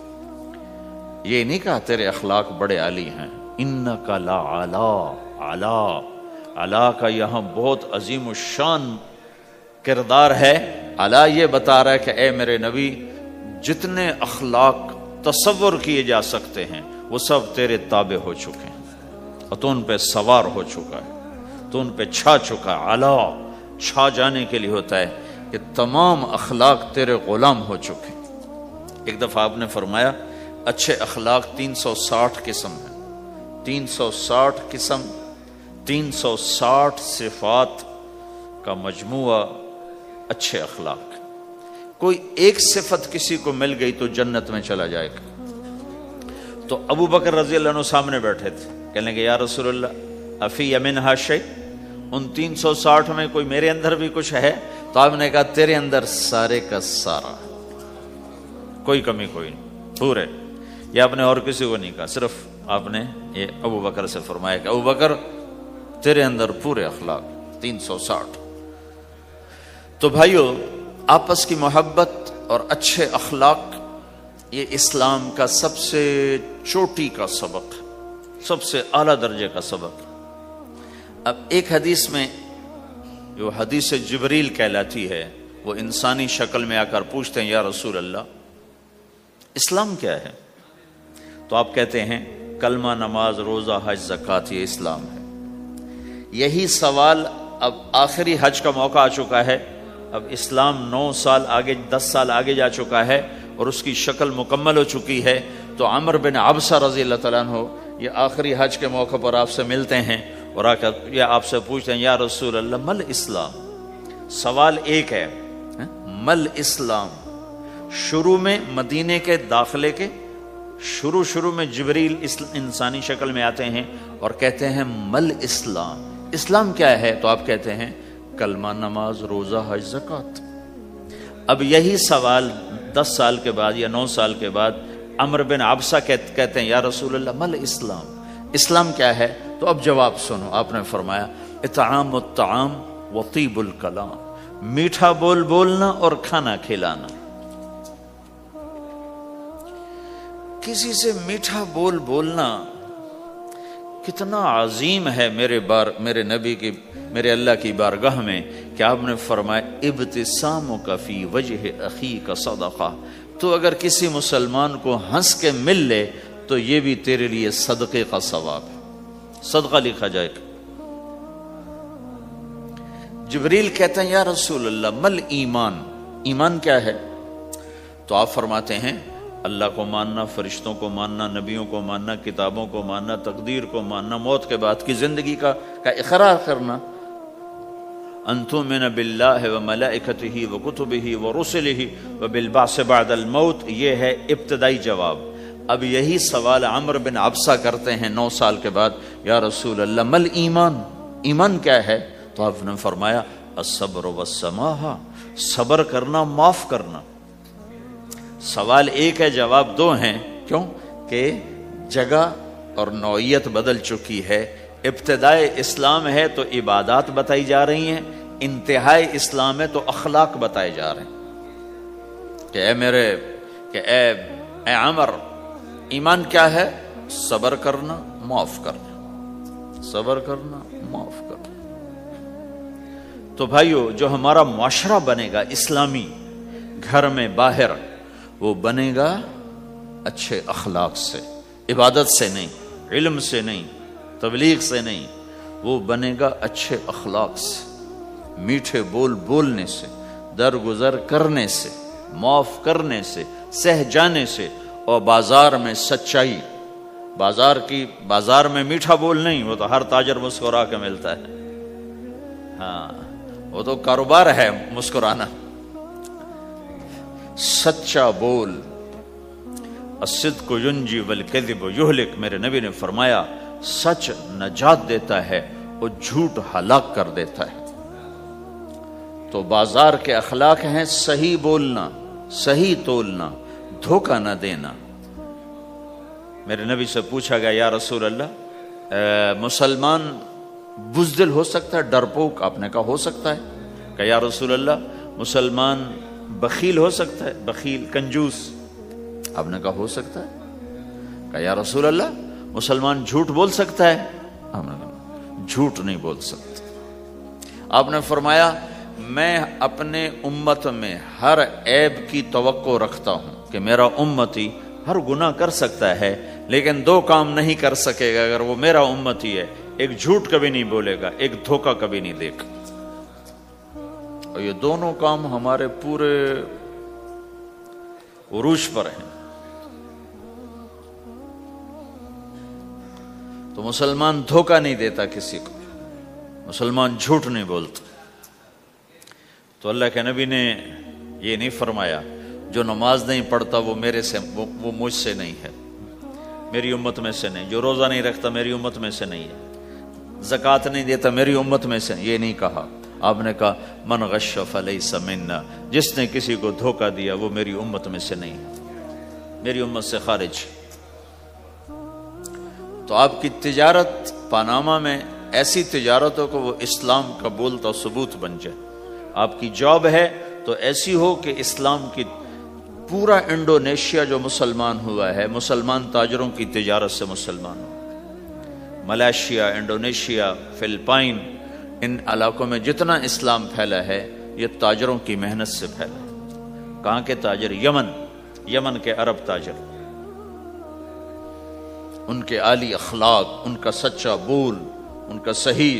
یہ نہیں کہا تیرے اخلاق بڑے عالی ہیں، انک لعلی، علی، علی کا یہاں بہت عظیم الشان کردار ہے۔ علی یہ بتا رہا ہے کہ اے میرے نبی، جتنے اخلاق تصور کیے جا سکتے ہیں وہ سب تیرے تابع ہو چکے ہیں، اور تو ان پہ سوار ہو چکا ہے، تو ان پہ چھا چکا ہے۔ علی چھا جانے کے لیے ہوتا ہے کہ تمام اخلاق تیرے غلام ہو چکے۔ ایک دفعہ آپ نے فرمایا اچھے اخلاق تین سو ساٹھ قسم ہیں، تین سو ساٹھ قسم، تین سو ساٹھ صفات کا مجموعہ اچھے اخلاق۔ کوئی ایک صفت کسی کو مل گئی تو جنت میں چلا جائے گا۔ تو ابو بکر رضی اللہ عنہ سامنے بیٹھے تھے، کہنے لگے یا رسول اللہ افی منہا شیء، ان تین سو ساٹھ میں کوئی میرے اندر بھی کچھ ہے؟ تو آپ نے کہا تیرے اندر سارے کا سارا، کوئی کمی کوئی نہیں، پورے۔ یہ آپ نے اور کسی کو نہیں کہا، صرف آپ نے یہ ابو بکر سے فرمایا کہ ابو بکر تیرے اندر پورے اخلاق، تین سو ساٹھ۔ تو بھائیو، آپس کی محبت اور اچھے اخلاق یہ اسلام کا سب سے چوٹی کا سبق، سب سے اعلیٰ درجے کا سبق۔ اب ایک حدیث میں جو حدیث جبریل کہلاتی ہے، وہ انسانی شکل میں آ کر پوچھتے ہیں یا رسول اللہ اسلام کیا ہے؟ تو آپ کہتے ہیں کلمہ، نماز، روزہ، حج، زکوٰۃ، یہ اسلام ہے۔ یہی سوال اب آخری حج کا موقع آ چکا ہے، اب اسلام نو سال آگے، دس سال آگے جا چکا ہے اور اس کی شکل مکمل ہو چکی ہے۔ تو عمر بن عبسہ رضی اللہ تعالیٰ عنہ یہ آخری حج کے موقع پر آپ سے ملتے ہیں اور آ کر یہ آپ سے پوچھتے ہیں یا رسول اللہ مل اسلام؟ سوال ایک ہے، مل اسلام؟ شروع میں مدینے کے داخلے کے شروع شروع میں جبریل انسانی شکل میں آتے ہیں اور کہتے ہیں مل اسلام، اسلام کیا ہے؟ تو آپ کہتے ہیں کلمہ، نماز، روزہ، حج، زکوٰۃ۔ اب یہی سوال دس سال کے بعد یا نو سال کے بعد عمرو بن عبسہ کہتے ہیں یا رسول اللہ مل اسلام، اسلام کیا ہے؟ تو اب جواب سنو، آپ نے فرمایا اطعام الطعام وطیب الکلام، میٹھا بول بولنا اور کھانا کھلانا۔ کسی سے میٹھا بول بولنا کتنا عظیم ہے میرے بار میرے نبی کی میرے اللہ کی بارگاہ میں کہ آپ نے فرمایا ابتسامک فی وجہ اخیک صدقہ، تو اگر کسی مسلمان کو ہنس کے مل لے تو یہ بھی تیرے لیے صدقے کا ثواب ہے، صدقہ لکھا جائے گا۔ جبریل کہتے ہیں یا رسول اللہ مل ایمان، ایمان کیا ہے؟ تو آپ فرماتے ہیں اللہ کو ماننا، فرشتوں کو ماننا، نبیوں کو ماننا، کتابوں کو ماننا، تقدیر کو ماننا، موت کے بعد کی زندگی کا کا اقرار کرنا۔ ان تؤمن باللہ وملائکتہ وکتبہ ورسلہ وبالبعث بعد الموت، یہ ہے ابتدائی جواب۔ اب یہی سوال عمرو بن عبسہ کرتے ہیں نو سال کے بعد یا رسول اللہ مل ایمان، ایمان کیا ہے؟ تو آپ نے فرمایا الصبر والسماحہ، صبر کرنا، معاف کرنا۔ سوال ایک ہے، جواب دو ہیں، کیوں کہ جگہ اور نوعیت بدل چکی ہے۔ ابتدائے اسلام ہے تو عبادات بتائی جا رہی ہیں، انتہائی اسلام ہے تو اخلاق بتائے جا رہے ہیں کہ اے میرے کہ اے اے عمر، ایمان کیا ہے؟ صبر کرنا، معاف کرنا، صبر کرنا، معاف کرنا۔ تو بھائیو، جو ہمارا معاشرہ بنے گا اسلامی، گھر میں باہر، وہ بنے گا اچھے اخلاق سے، عبادت سے نہیں، علم سے نہیں، تبلیغ سے نہیں، وہ بنے گا اچھے اخلاق سے، میٹھے بول بولنے سے، درگزر کرنے سے، معاف کرنے سے، سہ جانے سے، اور بازار میں سچائی۔ بازار کی بازار میں میٹھا بول نہیں، وہ تو ہر تاجر مسکرا کے ملتا ہے، ہاں وہ تو کاروبار ہے مسکرانا۔ سچا بول، الصدق ینجی والکذب یہلک، میرے نبی نے فرمایا سچ نجات دیتا ہے اور جھوٹ ہلاک کر دیتا ہے۔ تو بازار کے اخلاق ہیں صحیح بولنا، صحیح تولنا، دھوکہ نہ دینا۔ میرے نبی سے پوچھا گیا یا رسول اللہ مسلمان بزدل ہو سکتا ہے، ڈرپوک؟ آپ نے کہا ہو سکتا ہے۔ کہ یا رسول اللہ مسلمان بخیل ہو سکتا ہے، بخیل کنجوس؟ آپ نے کہا ہو سکتا ہے۔ کہ یا رسول اللہ مسلمان جھوٹ بول سکتا ہے؟ آپ نے کہا جھوٹ نہیں بول سکتا۔ آپ نے فرمایا میں اپنے امت میں ہر عیب کی توقع رکھتا ہوں کہ میرا امتی ہر گناہ کر سکتا ہے لیکن دو کام نہیں کر سکے گا اگر وہ میرا امتی ہے، ایک جھوٹ کبھی نہیں بولے گا، ایک دھوکہ کبھی نہیں دے گا۔ اور یہ دونوں کام ہمارے پورے عروج پر ہیں۔ تو مسلمان دھوکہ نہیں دیتا کسی کو، مسلمان جھوٹ نہیں بولتا۔ تو اللہ کے نبی نے یہ نہیں فرمایا جو نماز نہیں پڑھتا وہ میرے سے وہ, وہ مجھ سے نہیں ہے، میری امت میں سے نہیں، جو روزہ نہیں رکھتا میری امت میں سے نہیں ہے، زکوٰۃ نہیں دیتا میری امت میں سے، یہ نہیں کہا۔ آپ نے کہا من غش فلیس منا، جس نے کسی کو دھوکہ دیا وہ میری امت میں سے نہیں، میری امت سے خارج۔ تو آپ کی تجارت پاناما میں ایسی تجارتوں کو وہ اسلام کا بولتا ثبوت بن جائے۔ آپ کی جاب ہے تو ایسی ہو کہ اسلام کی پورا انڈونیشیا جو مسلمان ہوا ہے، مسلمان تاجروں کی تجارت سے مسلمان ہو۔ ملائیشیا، انڈونیشیا، فلپائن، ان علاقوں میں جتنا اسلام پھیلا ہے یہ تاجروں کی محنت سے پھیلا ہے۔ کہاں کے تاجر؟ یمن، یمن کے عرب تاجر، ان کے عالی اخلاق، ان کا سچا بول، ان کا صحیح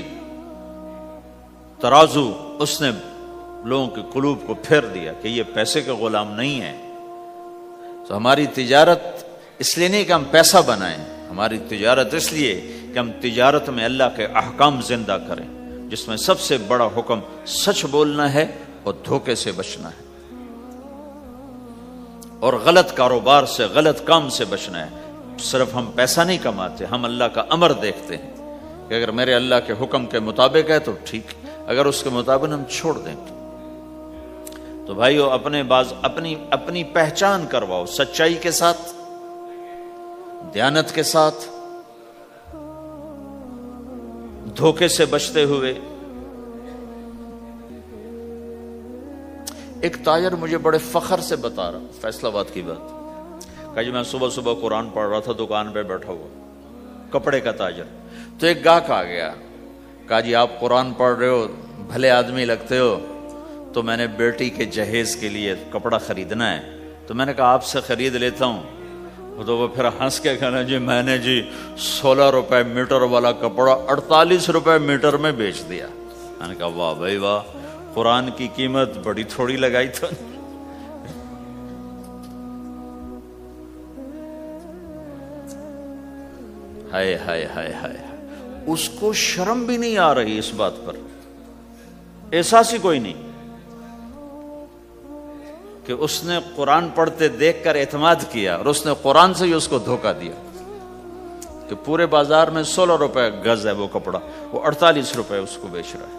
ترازو، اس نے لوگوں کے قلوب کو پھیر دیا کہ یہ پیسے کے غلام نہیں ہیں۔ تو ہماری تجارت اس لیے نہیں کہ ہم پیسہ بنائیں، ہماری تجارت اس لیے کہ ہم تجارت میں اللہ کے احکام زندہ کریں، جس میں سب سے بڑا حکم سچ بولنا ہے اور دھوکے سے بچنا ہے۔ اور غلط کاروبار سے، غلط کام سے بچنا ہے۔ صرف ہم پیسہ نہیں کماتے، ہم اللہ کا امر دیکھتے ہیں کہ اگر میرے اللہ کے حکم کے مطابق ہے تو ٹھیک، اگر اس کے مطابق ہم چھوڑ دیں تو بھائیو اپنے باز اپنی اپنی پہچان کرواؤ سچائی کے ساتھ، دیانت کے ساتھ، دھوکے سے بچتے ہوئے۔ ایک تاجر مجھے بڑے فخر سے بتا رہا، فیصل آباد کی بات، کہا جی میں صبح صبح قرآن پڑھ رہا تھا دکان پہ بیٹھا ہوا، کپڑے کا تاجر، تو ایک گاہک آ گیا، کہا جی آپ قرآن پڑھ رہے ہو، بھلے آدمی لگتے ہو، تو میں نے بیٹی کے جہیز کے لیے کپڑا خریدنا ہے، تو میں نے کہا آپ سے خرید لیتا ہوں۔ تو وہ پھر ہنس کے کہنا جی میں نے جی سولہ روپے میٹر والا کپڑا اڑتالیس روپے میٹر میں بیچ دیا۔ میں نے کہا واہ بھائی واہ، قرآن کی قیمت بڑی تھوڑی لگائی تو۔ ہائے ہائے ہائے ہائے، اس کو شرم بھی نہیں آ رہی اس بات پر، احساس ہی کوئی نہیں کہ اس نے قرآن پڑھتے دیکھ کر اعتماد کیا اور اس نے قرآن سے ہی اس کو دھوکہ دیا کہ پورے بازار میں سولہ روپے گز ہے وہ کپڑا، وہ اڑتالیس روپے اس کو بیچ رہا ہے۔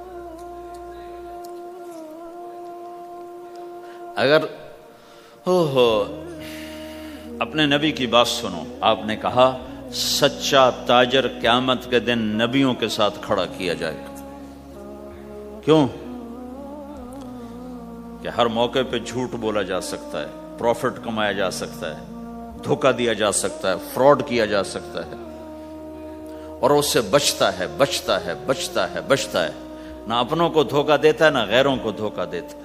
اگر ہو ہو اپنے نبی کی بات سنو، آپ نے کہا سچا تاجر قیامت کے دن نبیوں کے ساتھ کھڑا کیا جائے گا۔ کیوں؟ کہ ہر موقع پہ جھوٹ بولا جا سکتا ہے، پروفٹ کمایا جا سکتا ہے، دھوکہ دیا جا سکتا ہے، فراڈ کیا جا سکتا ہے، اور اس سے بچتا ہے بچتا ہے بچتا ہے بچتا ہے، نہ اپنوں کو دھوکہ دیتا ہے نہ غیروں کو دھوکہ دیتا ہے۔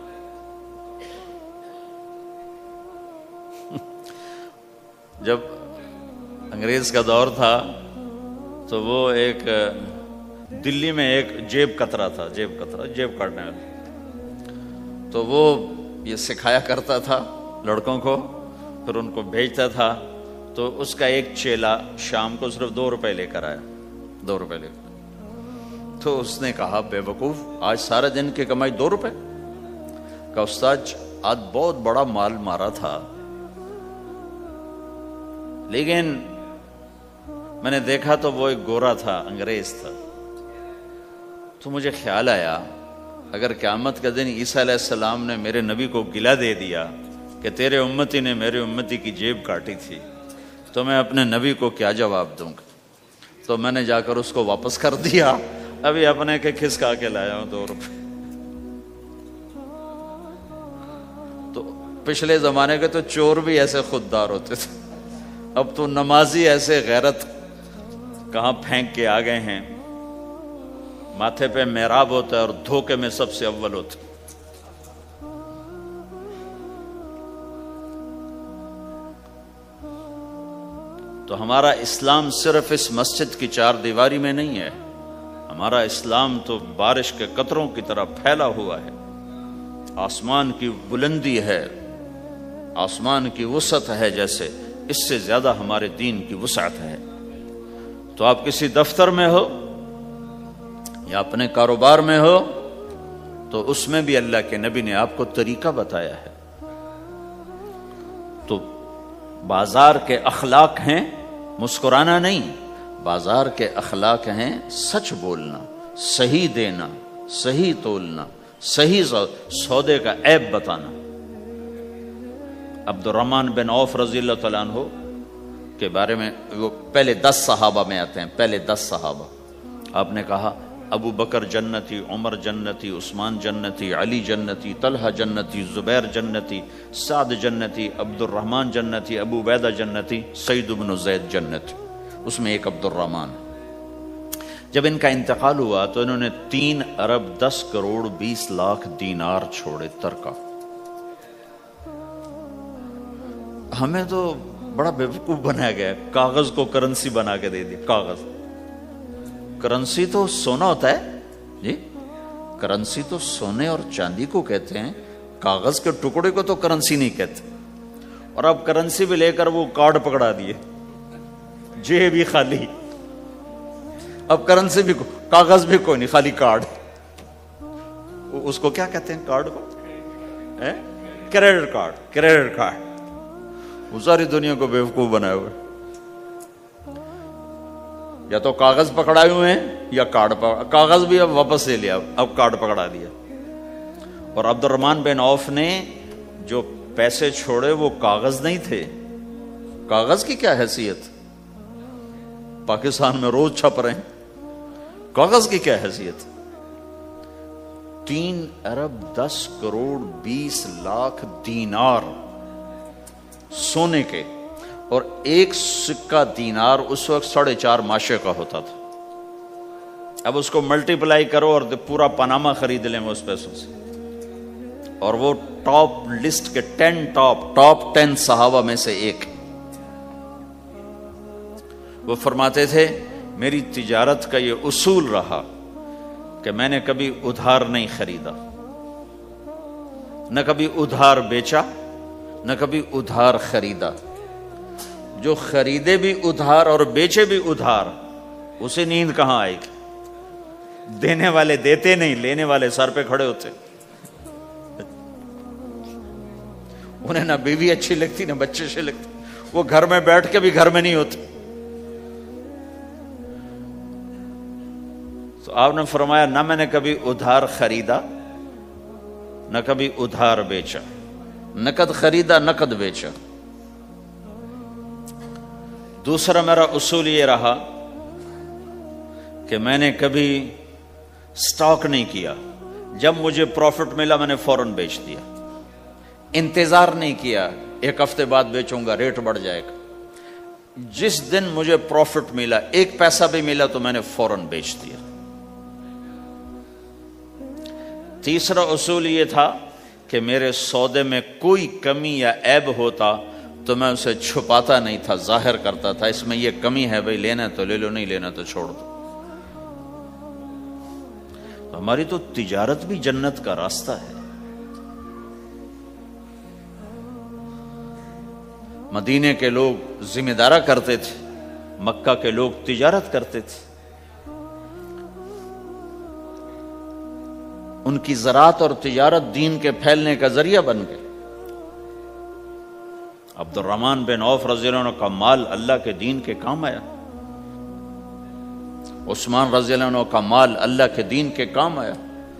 جب انگریز کا دور تھا تو وہ ایک دلی میں ایک جیب کترا تھا، جیب کترا جیب کاٹنے والا، تو وہ یہ سکھایا کرتا تھا لڑکوں کو، پھر ان کو بھیجتا تھا، تو اس کا ایک چیلا شام کو صرف دو روپے لے کر آیا، دو روپے لے کر، تو اس نے کہا بے وقوف آج سارے دن کی کمائی دو روپے؟ کہا استاد آج بہت بڑا مال مارا تھا، لیکن میں نے دیکھا تو وہ ایک گورا تھا، انگریز تھا، تو مجھے خیال آیا اگر قیامت کے دن عیسیٰ علیہ السلام نے میرے نبی کو گلہ دے دیا کہ تیرے امتی نے میرے امتی کی جیب کاٹی تھی، تو میں اپنے نبی کو کیا جواب دوں گا؟ تو میں نے جا کر اس کو واپس کر دیا، ابھی اپنے کے کھسکا کے لایا ہوں دو روپے۔ تو پچھلے زمانے کے تو چور بھی ایسے خوددار ہوتے تھے، اب تو نمازی ایسے غیرت کہاں پھینک کے آ گئے ہیں، ماتھے پہ محراب ہوتا ہے اور دھوکے میں سب سے اول ہوتا ہے۔ تو ہمارا اسلام صرف اس مسجد کی چار دیواری میں نہیں ہے، ہمارا اسلام تو بارش کے قطروں کی طرح پھیلا ہوا ہے، آسمان کی بلندی ہے، آسمان کی وسعت ہے، جیسے اس سے زیادہ ہمارے دین کی وسعت ہے۔ تو آپ کسی دفتر میں ہو یا اپنے کاروبار میں ہو تو اس میں بھی اللہ کے نبی نے آپ کو طریقہ بتایا ہے۔ تو بازار کے اخلاق ہیں مسکرانا نہیں، بازار کے اخلاق ہیں سچ بولنا، صحیح دینا، صحیح تولنا، صحیح سودے کا عیب بتانا۔ عبد الرحمن بن عوف رضی اللہ تعالیٰ عنہ کے بارے میں، وہ پہلے دس صحابہ میں آتے ہیں، پہلے دس صحابہ، آپ نے کہا ابو بکر جنتی، عمر جنتی، عثمان جنتی، علی جنتی، طلحہ جنتی، زبیر جنتی، سعد جنتی، عبد الرحمن جنتی، ابو عبیدہ جنتی، سعید بن زید جنتی، اس میں ایک عبد الرحمن۔ جب ان کا انتقال ہوا تو انہوں نے تین ارب دس کروڑ بیس لاکھ دینار چھوڑے ترکہ۔ ہمیں تو بڑا بیوقوف بنایا گیا، کاغذ کو کرنسی بنا کے دے دیا۔ کاغذ، کرنسی تو سونا ہوتا ہے جی، کرنسی تو سونے اور چاندی کو کہتے ہیں، کاغذ کے ٹکڑے کو تو کرنسی نہیں کہتے۔ اور اب کرنسی بھی لے کر وہ کارڈ پکڑا دیے، جیب بھی خالی، اب کرنسی بھی کاغذ بھی کوئی نہیں، خالی کارڈ۔ اس کو کیا کہتے ہیں کارڈ کو؟ کریڈٹ کارڈ کریڈٹ کارڈ، وہ ساری دنیا کو بیوقوف بنائے ہوئے، یا تو کاغذ پکڑائے ہوئے ہیں یا کارڈ پکڑا، کاغذ بھی اب واپس لے لیا، اب کارڈ پکڑا دیا۔ اور عبد الرحمن بن عوف نے جو پیسے چھوڑے وہ کاغذ نہیں تھے، کاغذ کی کیا حیثیت، پاکستان میں روز چھپ رہے ہیں، کاغذ کی کیا حیثیت، تین ارب دس کروڑ بیس لاکھ دینار سونے کے، اور ایک سکہ دینار اس وقت ساڑھے چار ماشے کا ہوتا تھا۔ اب اس کو ملٹیپلائی کرو اور پورا پاناما خرید لیں وہ اس پیسوں سے۔ اور وہ ٹاپ لسٹ کے ٹین ٹاپ ٹاپ ٹین صحابہ میں سے ایک، وہ فرماتے تھے میری تجارت کا یہ اصول رہا کہ میں نے کبھی ادھار نہیں خریدا، نہ کبھی ادھار بیچا، نہ کبھی ادھار خریدا۔ جو خریدے بھی ادھار اور بیچے بھی ادھار، اسے نیند کہاں آئے گی؟ دینے والے دیتے نہیں، لینے والے سر پہ کھڑے ہوتے، انہیں نہ بیوی اچھی لگتی نہ بچے اچھے لگتے، وہ گھر میں بیٹھ کے بھی گھر میں نہیں ہوتے۔ تو آپ نے فرمایا نہ میں نے کبھی ادھار خریدا نہ کبھی ادھار بیچا، نقد خریدا نقد بیچا۔ دوسرا میرا اصول یہ رہا کہ میں نے کبھی سٹاک نہیں کیا، جب مجھے پروفٹ ملا میں نے فوراً بیچ دیا، انتظار نہیں کیا ایک ہفتے بعد بیچوں گا ریٹ بڑھ جائے گا، جس دن مجھے پروفٹ ملا ایک پیسہ بھی ملا تو میں نے فوراً بیچ دیا۔ تیسرا اصول یہ تھا کہ میرے سودے میں کوئی کمی یا عیب ہوتا تو میں اسے چھپاتا نہیں تھا، ظاہر کرتا تھا، اس میں یہ کمی ہے بھائی، لینا تو لے لو، نہیں لینا تو چھوڑ دو۔ تو ہماری تو تجارت بھی جنت کا راستہ ہے۔ مدینے کے لوگ ذمہ دارا کرتے تھے، مکہ کے لوگ تجارت کرتے تھے، ان کی زراعت اور تجارت دین کے پھیلنے کا ذریعہ بن گئے۔ عبد الرحمن بن عوف رضی اللہ عنہ کا مال اللہ کے دین کے کام آیا، عثمان رضی اللہ عنہ کا مال اللہ کے دین کے کام آیا۔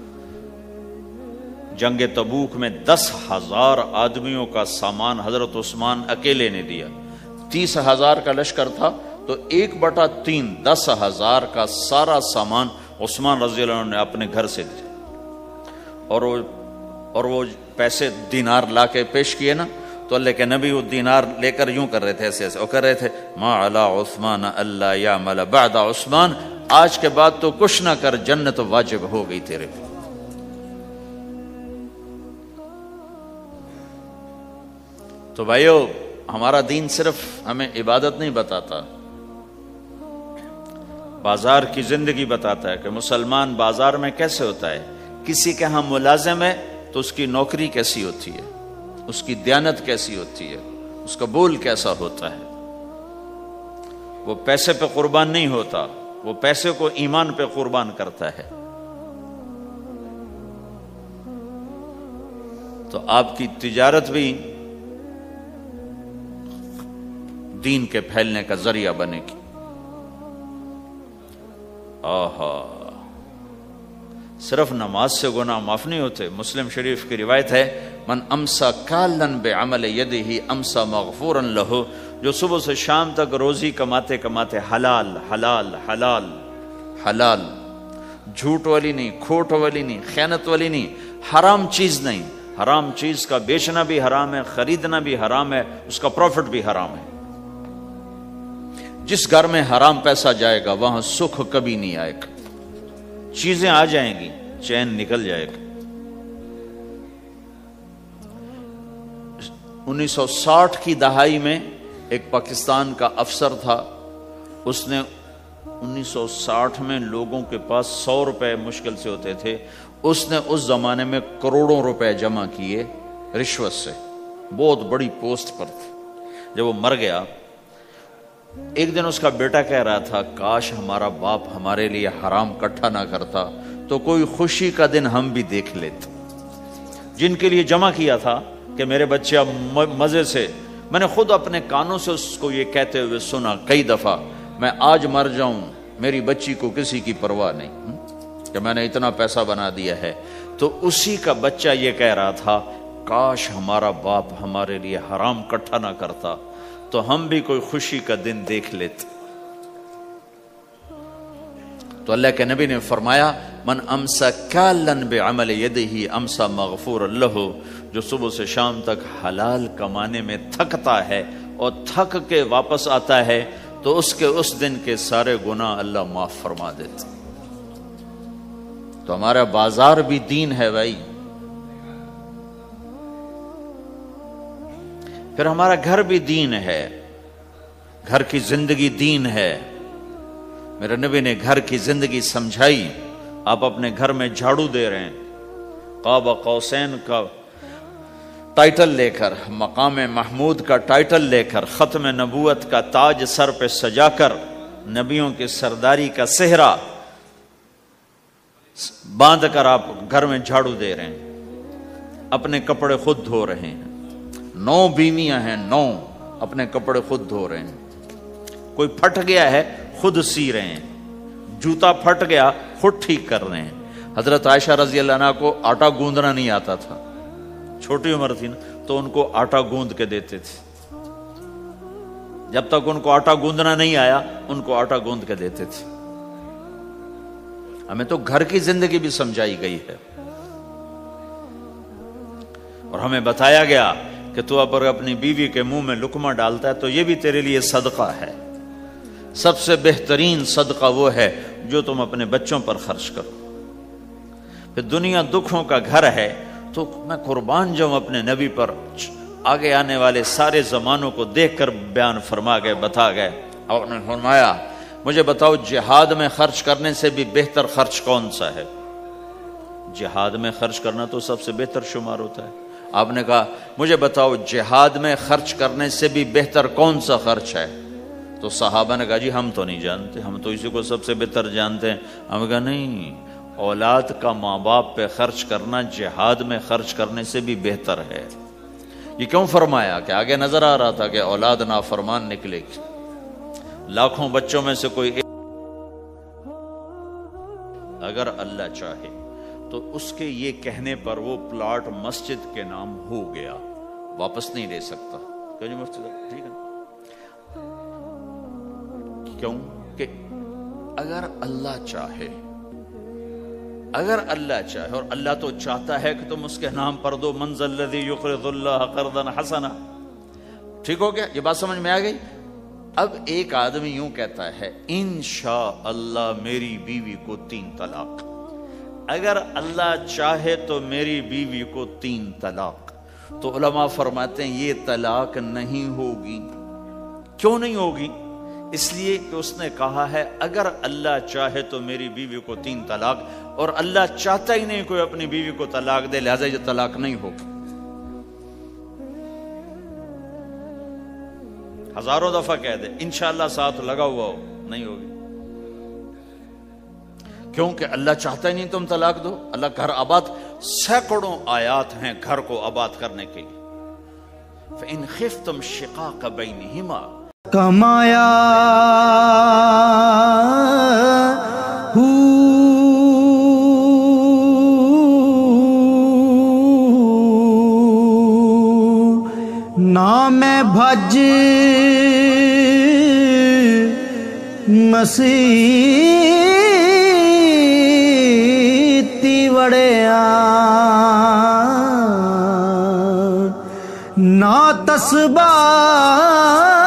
جنگ تبوک میں دس ہزار آدمیوں کا سامان حضرت عثمان اکیلے نے دیا، تیس ہزار کا لشکر تھا تو ایک بٹا تین دس ہزار کا سارا سامان عثمان رضی اللہ عنہ نے اپنے گھر سے دیا، اور وہ اور وہ پیسے دینار لا کے پیش کیے نا تو اللہ کے نبی وہ دینار لے کر یوں کر رہے تھے، ایسے ایسے وہ کر رہے تھے ما علی عثمان اللہ یعمل بعد عثمان، آج کے بعد تو کچھ نہ کر، جنت واجب ہو گئی تیرے پہ۔ تو بھائیو، ہمارا دین صرف ہمیں عبادت نہیں بتاتا، بازار کی زندگی بتاتا ہے کہ مسلمان بازار میں کیسے ہوتا ہے۔ کسی کے ہاں ملازم ہے تو اس کی نوکری کیسی ہوتی ہے، اس کی دیانت کیسی ہوتی ہے، اس کا بول کیسا ہوتا ہے۔ وہ پیسے پہ قربان نہیں ہوتا، وہ پیسے کو ایمان پہ قربان کرتا ہے۔ تو آپ کی تجارت بھی دین کے پھیلنے کا ذریعہ بنے گی۔ آہا، صرف نماز سے گناہ معاف نہیں ہوتے۔ مسلم شریف کی روایت ہے من امسا کالن بعمل یدہ امسا مغفورا لہ، جو صبح سے شام تک روزی کماتے کماتے حلال حلال حلال حلال، جھوٹ والی نہیں، کھوٹ والی نہیں، خیانت والی نہیں، حرام چیز نہیں، حرام چیز کا بیچنا بھی حرام ہے، خریدنا بھی حرام ہے، اس کا پروفٹ بھی حرام ہے۔ جس گھر میں حرام پیسہ جائے گا وہاں سکھ کبھی نہیں آئے گا، چیزیں آ جائیں گی، چین نکل جائے گا۔ انیس سو ساٹھ کی دہائی میں ایک پاکستان کا افسر تھا، اس نے انیس سو ساٹھ میں لوگوں کے پاس سو روپے مشکل سے ہوتے تھے، اس نے اس زمانے میں کروڑوں روپے جمع کیے رشوت سے، بہت بڑی پوسٹ پر تھے۔ جب وہ مر گیا، ایک دن اس کا بیٹا کہہ رہا تھا کاش ہمارا باپ ہمارے لیے حرام کٹھا نہ کرتا تو کوئی خوشی کا دن ہم بھی دیکھ لیتے۔ جن کے لیے جمع کیا تھا کہ میرے بچے اب مزے سے، میں نے خود اپنے کانوں سے اس کو یہ کہتے ہوئے سنا کئی دفعہ، میں آج مر جاؤں میری بچی کو کسی کی پرواہ نہیں کہ میں نے اتنا پیسہ بنا دیا ہے۔ تو اسی کا بچہ یہ کہہ رہا تھا کاش ہمارا باپ ہمارے لیے حرام کٹھا نہ کرتا تو ہم بھی کوئی خوشی کا دن دیکھ لیتے۔ تو اللہ کے نبی نے فرمایا من امسا کالن بعمل یدہ امسا مغفور لہ، جو صبح سے شام تک حلال کمانے میں تھکتا ہے اور تھک کے واپس آتا ہے تو اس کے اس دن کے سارے گناہ اللہ معاف فرما دیتے۔ تو ہمارا بازار بھی دین ہے بھائی، پھر ہمارا گھر بھی دین ہے، گھر کی زندگی دین ہے۔ میرے نبی نے گھر کی زندگی سمجھائی۔ آپ اپنے گھر میں جھاڑو دے رہے ہیں، قاب قوسین کا ٹائٹل لے کر، مقام محمود کا ٹائٹل لے کر، ختم نبوت کا تاج سر پہ سجا کر، نبیوں کی سرداری کا صحرا باندھ کر آپ گھر میں جھاڑو دے رہے ہیں، اپنے کپڑے خود دھو رہے ہیں۔ نو بیویاں ہیں، نو اپنے کپڑے خود دھو رہے ہیں۔ کوئی پھٹ گیا ہے خود سی رہے ہیں، جوتا پھٹ گیا خود ٹھیک کر رہے ہیں۔ حضرت عائشہ رضی اللہ عنہا کو آٹا گوندنا نہیں آتا تھا، چھوٹی عمر تھی نا، تو ان کو آٹا گوند کے دیتے تھے۔ جب تک ان کو آٹا گوندنا نہیں آیا ان کو آٹا گوند کے دیتے تھے۔ ہمیں تو گھر کی زندگی بھی سمجھائی گئی ہے، اور ہمیں بتایا گیا کہ تو اگر اپنی بیوی کے منہ میں لقمہ ڈالتا ہے تو یہ بھی تیرے لیے صدقہ ہے۔ سب سے بہترین صدقہ وہ ہے جو تم اپنے بچوں پر خرچ کرو۔ پھر دنیا دکھوں کا گھر ہے تو میں قربان جاؤں اپنے نبی پر، آگے آنے والے سارے زمانوں کو دیکھ کر بیان فرما گئے، بتا گئے۔ اور نے فرمایا مجھے بتاؤ جہاد میں خرچ کرنے سے بھی بہتر خرچ کون سا ہے؟ جہاد میں خرچ کرنا تو سب سے بہتر شمار ہوتا ہے۔ آپ نے کہا مجھے بتاؤ جہاد میں خرچ کرنے سے بھی بہتر کون سا خرچ ہے؟ تو صحابہ نے کہا جی ہم تو نہیں جانتے، ہم تو اسی کو سب سے بہتر جانتے ہیں۔ ہم نے کہا نہیں، اولاد کا ماں باپ پہ خرچ کرنا جہاد میں خرچ کرنے سے بھی بہتر ہے۔ یہ کیوں فرمایا؟ کہ آگے نظر آ رہا تھا کہ اولاد نافرمان نکلے گی، لاکھوں بچوں میں سے کوئی ایک اگر اللہ چاہے تو اس کے یہ کہنے پر وہ پلاٹ مسجد کے نام ہو گیا، واپس نہیں لے سکتا۔ کہ جی مفتی صاحب ٹھیک ہے، کیوں کہ اگر اللہ چاہے، اگر اللہ چاہے، اور اللہ تو چاہتا ہے کہ تم اس کے نام پر دو، من ذا الذی یقرض اللہ قرضا حسنا۔ ٹھیک ہو گیا؟ یہ بات سمجھ میں آ گئی؟ اب ایک آدمی یوں کہتا ہے انشاءاللہ میری بیوی کو تین طلاق، اگر اللہ چاہے تو میری بیوی کو تین طلاق، تو علماء فرماتے ہیں یہ طلاق نہیں ہوگی۔ کیوں نہیں ہوگی؟ اس لیے کہ اس نے کہا ہے اگر اللہ چاہے تو میری بیوی کو تین طلاق، اور اللہ چاہتا ہی نہیں کوئی اپنی بیوی کو طلاق دے، لہذا یہ طلاق نہیں ہوگی۔ ہزاروں دفعہ کہہ دے انشاءاللہ ساتھ لگا ہوا ہو، نہیں ہوگی۔ کیونکہ اللہ چاہتا ہی نہیں تم طلاق دو۔ اللہ گھر آباد، سینکڑوں آیات ہیں گھر کو آباد کرنے کے لیے۔ فَإِنْ خِفْتُمْ شِقَاقَ بَيْنِهِمَا، کمایا نام بھج مسیتی وڑیا، نا تسبا